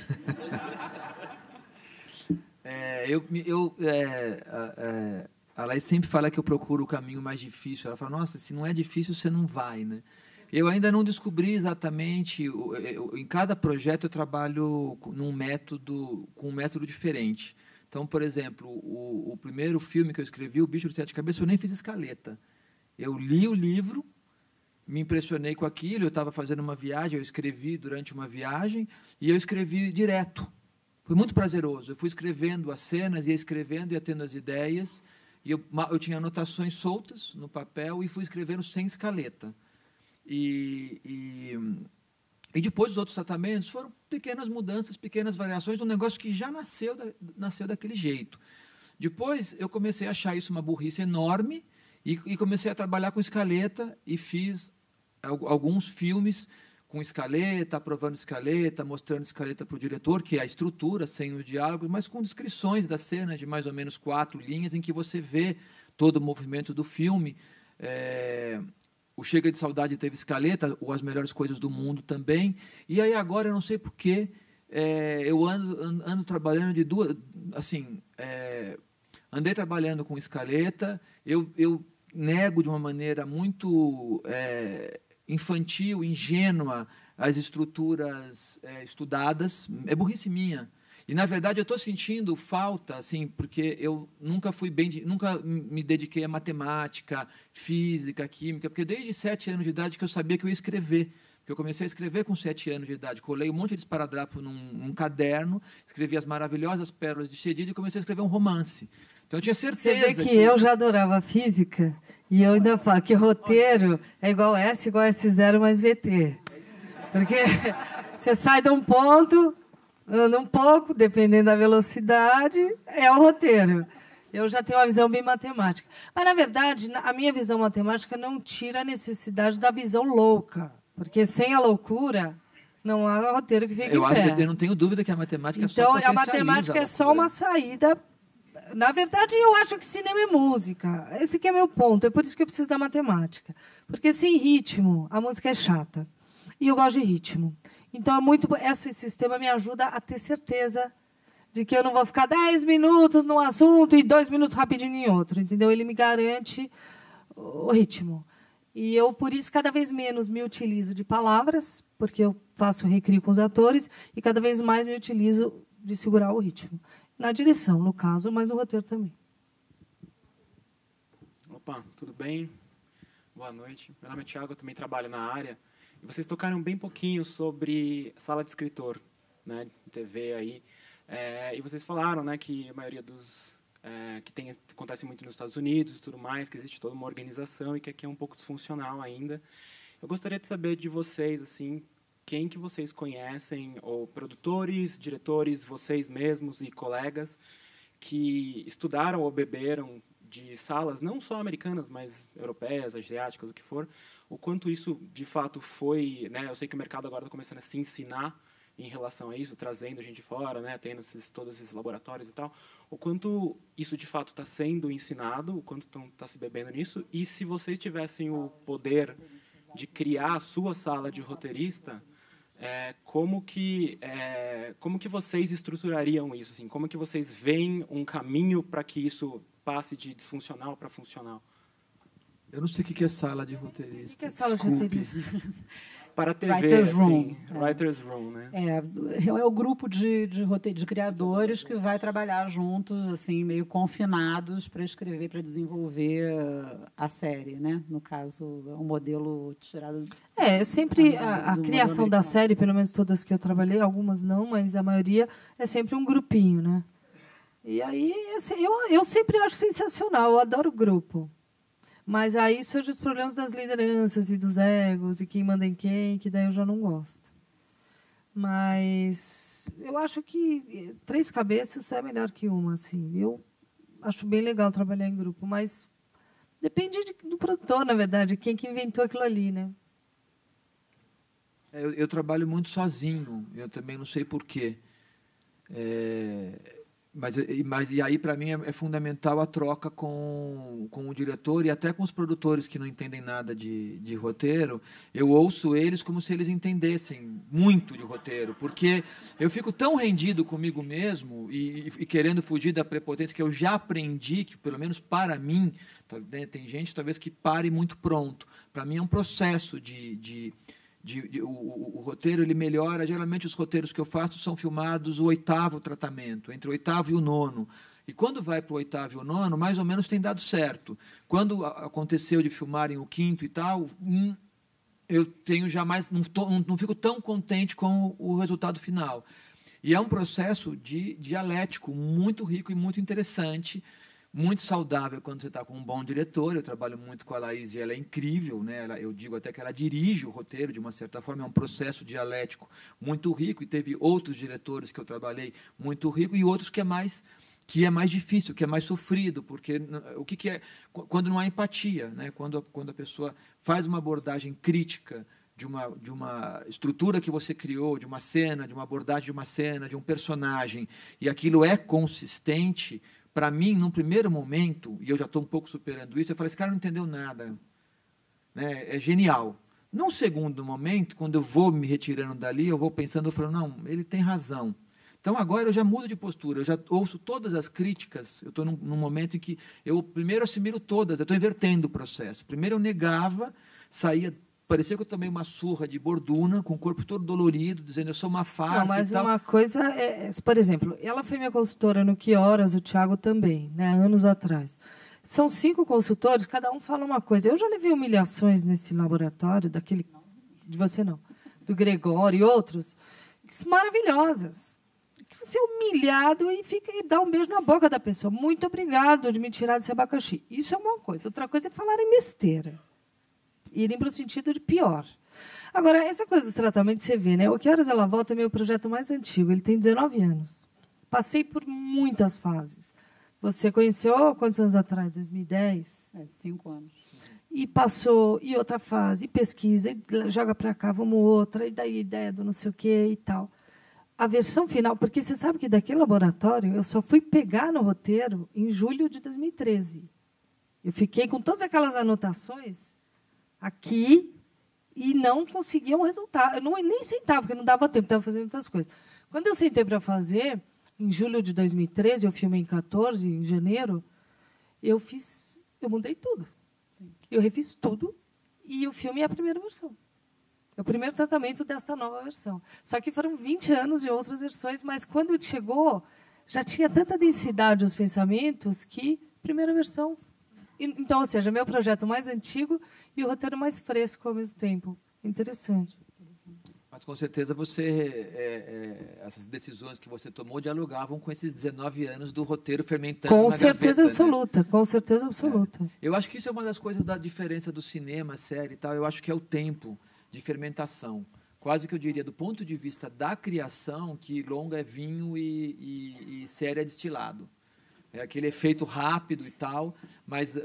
A Laís sempre fala que eu procuro o caminho mais difícil. Ela fala, nossa, se não é difícil, você não vai, né? Eu ainda não descobri exatamente. Em cada projeto eu trabalho com um método diferente. Então, por exemplo, o primeiro filme que eu escrevi, O Bicho de Sete Cabeças, eu nem fiz escaleta. Eu li o livro, me impressionei com aquilo, eu estava fazendo uma viagem, eu escrevi durante uma viagem, e eu escrevi direto. Foi muito prazeroso. Eu fui escrevendo as cenas, ia escrevendo, ia tendo as ideias, e eu tinha anotações soltas no papel e fui escrevendo sem escaleta. E depois os outros tratamentos foram pequenas mudanças, pequenas variações de um negócio que já nasceu daquele jeito. Depois eu comecei a achar isso uma burrice enorme e comecei a trabalhar com escaleta e fiz alguns filmes com escaleta, aprovando escaleta, mostrando escaleta para o diretor, que é a estrutura, sem os diálogos, mas com descrições da cena de mais ou menos 4 linhas, em que você vê todo o movimento do filme. O Chega de Saudade teve escaleta, ou As Melhores Coisas do Mundo também. E aí agora, eu não sei porquê, eu ando trabalhando de duas... Assim, andei trabalhando com escaleta, eu nego de uma maneira muito infantil, ingênua, as estruturas estudadas. É burrice minha. E, na verdade, eu estou sentindo falta, assim, porque eu nunca me dediquei a matemática, física, química, porque desde 7 anos de idade que eu sabia que eu ia escrever. Porque eu comecei a escrever com 7 anos de idade. Colei um monte de esparadrapo num caderno, escrevi As Maravilhosas Pérolas de Chedid e comecei a escrever um romance. Então, eu tinha certeza... Você vê que eu já adorava física e eu ainda falo que roteiro é igual S igual S0 mais VT. Porque você sai de um ponto, anda um pouco, dependendo da velocidade, é o roteiro. Eu já tenho uma visão bem matemática. Mas, na verdade, a minha visão matemática não tira a necessidade da visão louca. Porque sem a loucura, não há roteiro que fique em pé. Eu não tenho dúvida que a matemática então, só potencializa a matemática é só uma saída. Na verdade, eu acho que cinema é música. Esse que é meu ponto. É por isso que eu preciso da matemática. Porque sem ritmo, a música é chata. E eu gosto de ritmo. Então, esse sistema me ajuda a ter certeza de que eu não vou ficar 10 minutos num assunto e 2 minutos rapidinho em outro. Entendeu? Ele me garante o ritmo. E eu, por isso, cada vez menos me utilizo de palavras, porque eu faço recrio com os atores, e cada vez mais me utilizo de segurar o ritmo. Na direção, no caso, mas no roteiro também. Opa, tudo bem? Boa noite. Meu nome é Thiago, eu também trabalho na área. E vocês tocaram bem pouquinho sobre sala de escritor, né, TV aí. E vocês falaram, né, que a maioria dos... acontece muito nos Estados Unidos e tudo mais, que existe toda uma organização e que aqui é um pouco disfuncional ainda. Eu gostaria de saber de vocês, assim, quem que vocês conhecem, ou produtores, diretores, vocês mesmos e colegas, que estudaram ou beberam de salas, não só americanas, mas europeias, asiáticas, o que for, o quanto isso, de fato, foi... Né, eu sei que o mercado agora está começando a se ensinar em relação a isso, trazendo gente de fora, né, tendo todos esses laboratórios e tal, o quanto isso, de fato, está sendo ensinado, o quanto está se bebendo nisso, e se vocês tivessem o poder de criar a sua sala de roteirista... como que vocês estruturariam isso? Assim? Como que vocês veem um caminho para que isso passe de disfuncional para funcional? Eu não sei o que é sala de roteirista. O que é sala de roteirista? Para a TV, Writer's Room. Assim, Writer's Room, né? É o grupo de criadores que vai trabalhar juntos, assim, meio confinados para escrever, para desenvolver a série, né? No caso, é um modelo tirado... sempre a criação da série, pelo menos todas que eu trabalhei, algumas não, mas a maioria é sempre um grupinho, né? E aí, assim, eu sempre acho sensacional, eu adoro grupo. Mas aí surgem os problemas das lideranças e dos egos, e quem manda em quem, que daí eu já não gosto. Mas eu acho que 3 cabeças é melhor que uma. Assim. Eu acho bem legal trabalhar em grupo, mas depende do produtor, na verdade, quem que inventou aquilo ali, né? Eu trabalho muito sozinho, eu também não sei porquê. Mas e aí, para mim, é fundamental a troca com o diretor e até com os produtores que não entendem nada de roteiro. Eu ouço eles como se eles entendessem muito de roteiro, porque eu fico tão rendido comigo mesmo e querendo fugir da prepotência que eu já aprendi, que, pelo menos para mim, tem gente, talvez, que pare muito pronto. Para mim, é um processo o roteiro ele melhora. Geralmente os roteiros que eu faço são filmados o 8º tratamento, entre o 8º e o 9º. E quando vai para o 8º e o 9º, mais ou menos tem dado certo. Quando aconteceu de filmarem o 5º e tal, eu tenho jamais não fico tão contente com o resultado final. E é um processo dialético muito rico e muito interessante, muito saudável quando você está com um bom diretor. Eu trabalho muito com a Laís e ela é incrível, né? Eu digo até que ela dirige o roteiro, de uma certa forma. É um processo dialético muito rico, e teve outros diretores que eu trabalhei muito rico e outros que é mais difícil, que é mais sofrido, porque o que é quando não há empatia, né? Quando a pessoa faz uma abordagem crítica de uma estrutura que você criou, de uma cena, de uma abordagem de uma cena, de um personagem, e aquilo é consistente. Para mim, num primeiro momento, e eu já estou um pouco superando isso, eu falei, esse cara não entendeu nada, né? É genial. Num segundo momento, quando eu vou me retirando dali, eu vou pensando, eu falo, não, ele tem razão. Então, agora eu já mudo de postura, eu já ouço todas as críticas, eu estou num momento em que eu primeiro assimilo todas, eu estou invertendo o processo. Primeiro eu negava, saía... Parecia que eu tomei uma surra de borduna, com o corpo todo dolorido, dizendo eu sou uma farsa. Não, mas e tal. uma coisa por exemplo, ela foi minha consultora no Que Horas, o Thiago também, né, anos atrás. São 5 consultores, cada um fala uma coisa. Eu já levei humilhações nesse laboratório, de você não, do Gregório e outros, maravilhosas. Que você é humilhado e dá um beijo na boca da pessoa. Muito obrigado de me tirar desse abacaxi. Isso é uma coisa. Outra coisa é falarem besteira. Irem para o sentido de pior. Agora, essa coisa dos tratamentos, você vê, né? O Que Horas Ela Volta é meu projeto mais antigo. Ele tem 19 anos. Passei por muitas fases. Você conheceu quantos anos atrás? 2010? 5 anos. E passou, e outra fase, e pesquisa, e joga para cá, vamos outra, e daí ideia do não sei o quê e tal. A versão final, porque você sabe que daquele laboratório eu só fui pegar no roteiro em julho de 2013. Eu fiquei com todas aquelas anotações aqui e não conseguia um resultado. Eu nem sentava, porque não dava tempo, estava fazendo outras coisas. Quando eu sentei para fazer, em julho de 2013, eu filmei em 14, em janeiro, eu mudei tudo. Sim. Eu refiz tudo e o filme é a primeira versão. É o primeiro tratamento desta nova versão. Só que foram 20 anos de outras versões, mas quando ele chegou, já tinha tanta densidade os pensamentos que primeira versão. Então, ou seja, meu projeto mais antigo e o roteiro mais fresco ao mesmo tempo. Interessante. Mas, com certeza, essas decisões que você tomou dialogavam com esses 19 anos do roteiro fermentando com na certeza gaveta, absoluta, né? Com certeza absoluta. Eu acho que isso é uma das coisas da diferença do cinema, série e tal. Eu acho que é o tempo de fermentação. Quase que eu diria, do ponto de vista da criação, que longa é vinho e série é destilado. É aquele efeito rápido e tal, mas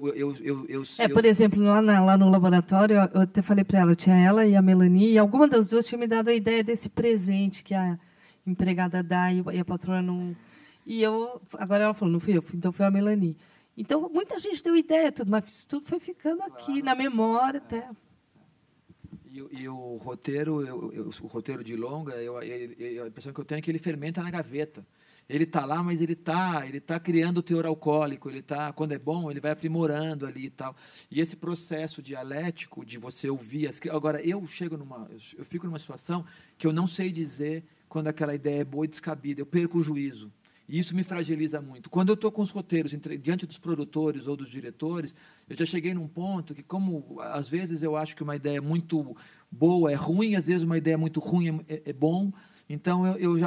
por exemplo, lá no laboratório, eu até falei para ela, tinha ela e a Melanie, e alguma das duas tinha me dado a ideia desse presente que a empregada dá e a patroa não... Agora ela falou, não fui eu, então foi a Melanie. Então, muita gente deu ideia, tudo, mas tudo foi ficando aqui, na memória até... E o roteiro, o roteiro de longa, a impressão que eu tenho é que ele fermenta na gaveta. Ele está lá, mas ele tá criando o teor alcoólico. Quando é bom, ele vai aprimorando ali e tal. E esse processo dialético de você ouvir agora eu fico numa situação que eu não sei dizer quando aquela ideia é boa e descabida. Eu perco o juízo. E isso me fragiliza muito. Quando eu estou com os roteiros diante dos produtores ou dos diretores, eu já cheguei num ponto que, como às vezes eu acho que uma ideia muito boa é ruim, às vezes uma ideia muito ruim é bom, então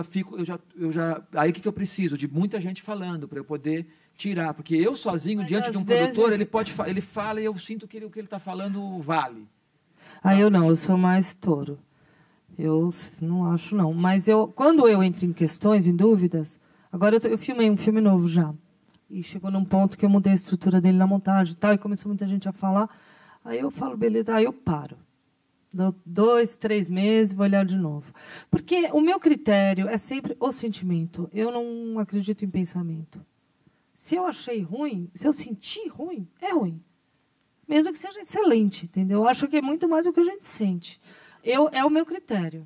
aí o que eu preciso? De muita gente falando para eu poder tirar, porque eu sozinho, diante de um produtor, ele fala e eu sinto que o que ele está falando vale. Eu não, eu sou mais touro. Eu não acho, não. Mas quando eu entro em questões, em dúvidas... Agora eu filmei um filme novo já. E chegou num ponto que eu mudei a estrutura dele na montagem e tal, e começou muita gente a falar. Aí eu falo, beleza, aí eu paro. Dou 2, 3 meses, vou olhar de novo. Porque o meu critério é sempre o sentimento. Eu não acredito em pensamento. Se eu achei ruim, se eu senti ruim, é ruim. Mesmo que seja excelente, entendeu? Eu acho que é muito mais o que a gente sente. É o meu critério.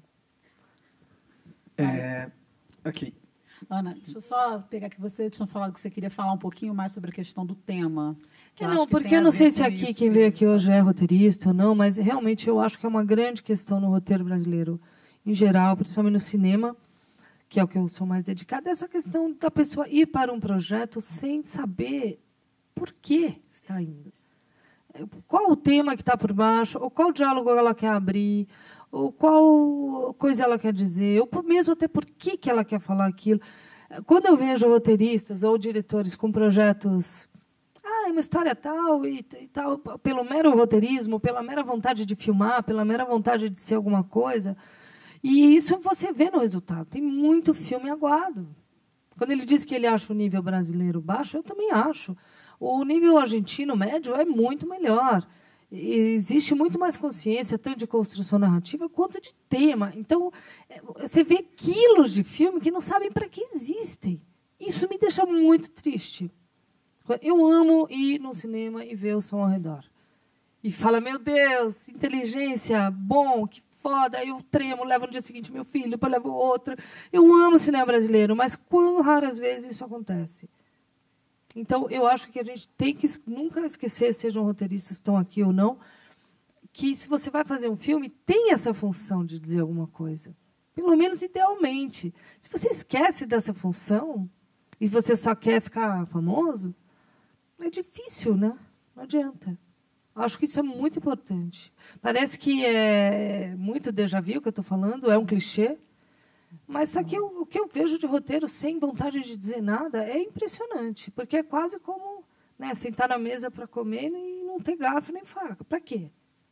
Ok. Ana, deixa eu só pegar que você tinha falado que você queria falar um pouquinho mais sobre a questão do tema. Não, porque eu não sei se aqui quem veio aqui hoje é roteirista ou não, mas realmente eu acho que é uma grande questão no roteiro brasileiro em geral, principalmente no cinema, que é o que eu sou mais dedicada, essa questão da pessoa ir para um projeto sem saber por que está indo. Qual o tema que está por baixo, ou qual diálogo ela quer abrir, ou qual coisa ela quer dizer, ou mesmo até por que ela quer falar aquilo. Quando eu vejo roteiristas ou diretores com projetos, é uma história tal e tal, pelo mero roteirismo, pela mera vontade de filmar, pela mera vontade de ser alguma coisa, e isso você vê no resultado. Tem muito filme aguado. Quando ele diz que ele acha o nível brasileiro baixo, eu também acho. O nível argentino médio é muito melhor. Existe muito mais consciência, tanto de construção narrativa quanto de tema. Então, você vê quilos de filme que não sabem para que existem. Isso me deixa muito triste. Eu amo ir no cinema e ver o som ao redor. E fala, meu Deus, inteligência, bom, que foda. Eu tremo, levo no dia seguinte meu filho, depois levo outro. Eu amo o cinema brasileiro, mas quão raras vezes isso acontece? Então, eu acho que a gente tem que nunca esquecer, sejam roteiristas que estão aqui ou não, que, se você vai fazer um filme, tem essa função de dizer alguma coisa. Pelo menos idealmente. Se você esquece dessa função e você só quer ficar famoso, é difícil, né? Não adianta. Acho que isso é muito importante. Parece que é muito déjà vu que eu estou falando, é um clichê, mas só que o que eu vejo de roteiro sem vontade de dizer nada é impressionante, porque é quase como, né, sentar na mesa para comer e não ter garfo nem faca. Para quê?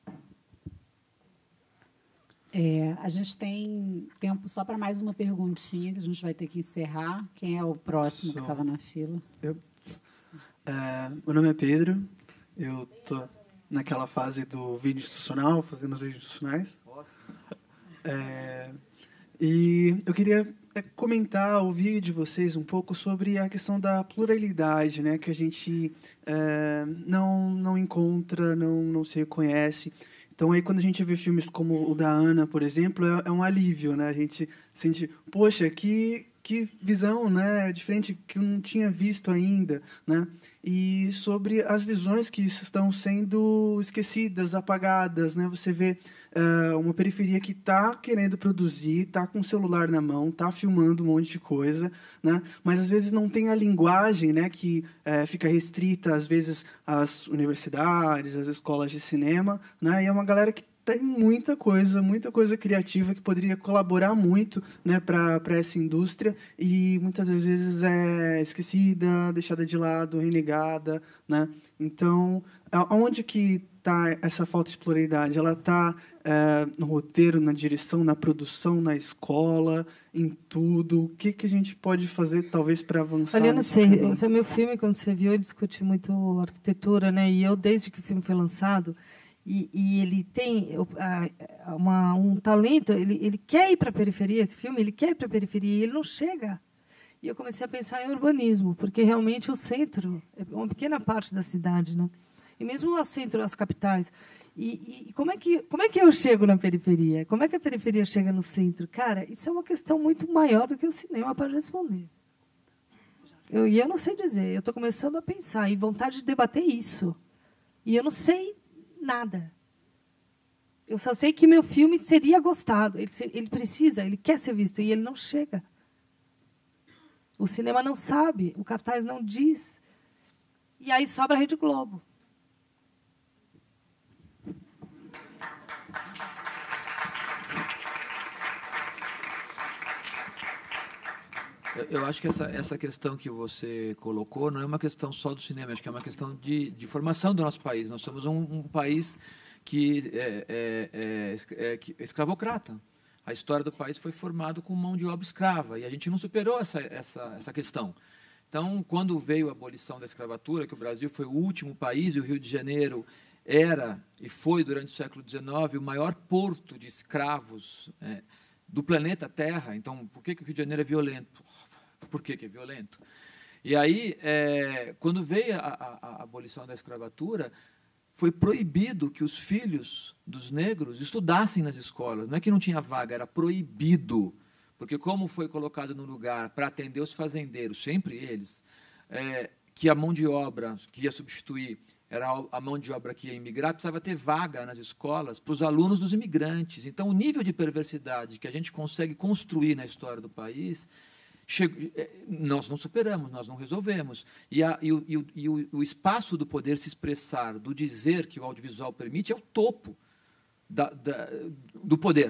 A gente tem tempo só para mais uma perguntinha, que a gente vai ter que encerrar. Quem é o próximo que estava na fila? Meu nome é Pedro. Eu estou naquela fase do vídeo institucional, fazendo os vídeos institucionais. E eu queria comentar, ouvir de vocês um pouco sobre a questão da pluralidade, né, que a gente não encontra, não se reconhece. Então, aí, quando a gente vê filmes como o da Ana, por exemplo, é um alívio, né? A gente sente, poxa, que visão, né, diferente, que eu não tinha visto ainda, né? E sobre as visões que estão sendo esquecidas, apagadas, né? Você vê uma periferia que está querendo produzir, está com o celular na mão, está filmando um monte de coisa, né? Mas às vezes não tem a linguagem, né, que fica restrita às vezes às universidades, às escolas de cinema, né? E é uma galera que tem muita coisa criativa que poderia colaborar muito, né, para essa indústria, e muitas das vezes é esquecida, deixada de lado, renegada, né? Então, aonde que está essa falta de pluralidade? Ela está no roteiro, na direção, na produção, na escola, em tudo. O que a gente pode fazer, talvez, para avançar? Olha, eu não sei. Esse é meu filme, quando você viu, ele discute muito arquitetura, né? E eu, desde que o filme foi lançado, e ele tem um talento, ele quer ir para a periferia, esse filme, ele quer ir para a periferia, e ele não chega. E eu comecei a pensar em urbanismo, porque realmente o centro é uma pequena parte da cidade, né? E mesmo o centro, as capitais. E como é que eu chego na periferia? Como é que a periferia chega no centro? Cara, isso é uma questão muito maior do que o cinema para responder. E eu não sei dizer. Eu estou começando a pensar e vontade de debater isso. E eu não sei nada. Eu só sei que meu filme seria gostado. Ele quer ser visto, e ele não chega. O cinema não sabe, o cartaz não diz. E aí sobra a Rede Globo. Eu acho que essa questão que você colocou não é uma questão só do cinema, acho que é uma questão de formação do nosso país. Nós somos um país que é escravocrata. A história do país foi formada com mão de obra escrava, e a gente não superou essa questão. Então, quando veio a abolição da escravatura, que o Brasil foi o último país, e o Rio de Janeiro era e foi, durante o século XIX, o maior porto de escravos do planeta Terra. Então, por que o Rio de Janeiro é violento? Por que é violento? E aí, quando veio a abolição da escravatura, foi proibido que os filhos dos negros estudassem nas escolas. Não é que não tinha vaga, era proibido. Porque, como foi colocado no lugar para atender os fazendeiros, sempre eles, que a mão de obra que ia substituir era a mão de obra que ia imigrar, precisava ter vaga nas escolas para os alunos dos imigrantes. Então, o nível de perversidade que a gente consegue construir na história do país, nós não superamos, nós não resolvemos. E o espaço do poder se expressar, do dizer que o audiovisual permite, é o topo do poder.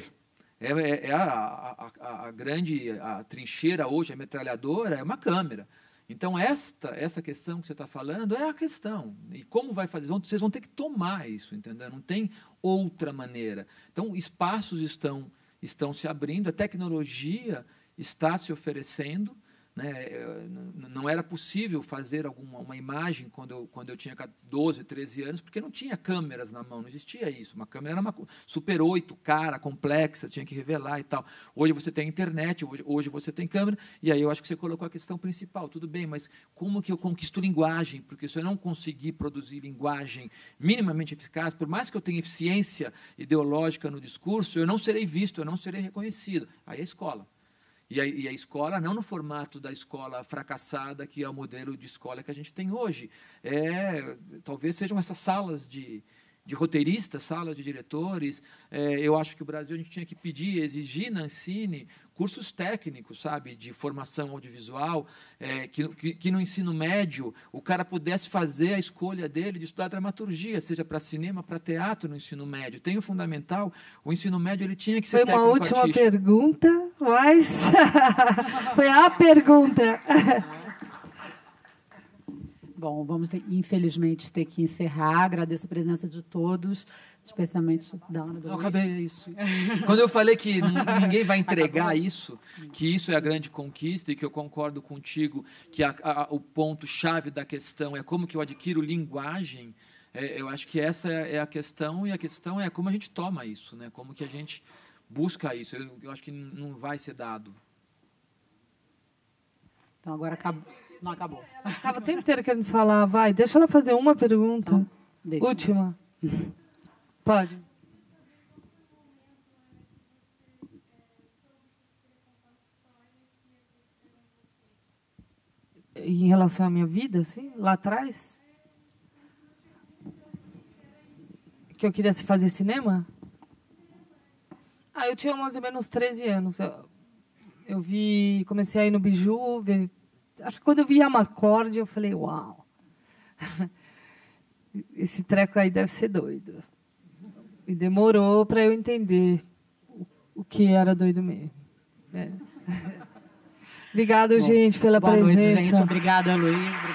A grande trincheira hoje, a metralhadora, é uma câmera. Então, essa questão que você está falando é a questão. E como vai fazer? Vocês vão ter que tomar isso, entendeu? Não tem outra maneira. Então, espaços estão se abrindo, a tecnologia está se oferecendo. Né? Não era possível fazer uma imagem quando eu tinha 12, 13 anos, porque não tinha câmeras na mão, não existia isso. Uma câmera era uma Super 8, cara, complexa, tinha que revelar e tal. Hoje você tem internet, hoje você tem câmera, e aí eu acho que você colocou a questão principal. Tudo bem, mas como que eu conquisto linguagem? Porque se eu não conseguir produzir linguagem minimamente eficaz, por mais que eu tenha eficiência ideológica no discurso, eu não serei visto, eu não serei reconhecido. Aí é a escola. E a escola, não no formato da escola fracassada, que é o modelo de escola que a gente tem hoje. Talvez sejam essas salas de roteiristas, salas de diretores. Eu acho que o Brasil, a gente tinha que pedir, exigir na Ancine cursos técnicos, sabe, de formação audiovisual, que no ensino médio o cara pudesse fazer a escolha dele de estudar dramaturgia, seja para cinema, para teatro no ensino médio. Tem o fundamental, o ensino médio ele tinha que ser técnico artístico. Foi uma última pergunta, mas foi a pergunta. Bom, vamos, infelizmente, ter que encerrar. Agradeço a presença de todos, especialmente da Ana. Não, acabei isso. Quando eu falei que ninguém vai entregar isso, que isso é a grande conquista, e que eu concordo contigo que o ponto-chave da questão é como que eu adquiro linguagem, eu acho que essa é a questão, e a questão é como a gente toma isso, né? Como que a gente busca isso. Eu acho que não vai ser dado. Então, agora acabou. Não acabou. Estava o tempo inteiro querendo falar. Vai, deixa ela fazer uma pergunta. Deixa. Última. Pode. Em relação à minha vida, assim, lá atrás? Que eu queria fazer cinema? Eu tinha mais ou menos 13 anos. Eu comecei a ir no Biju, acho que quando eu vi a Amarcord, eu falei, uau, esse treco aí deve ser doido. E demorou para eu entender o que era doido mesmo. Obrigado, gente, pela presença. Boa noite, gente. Obrigada, Luiz.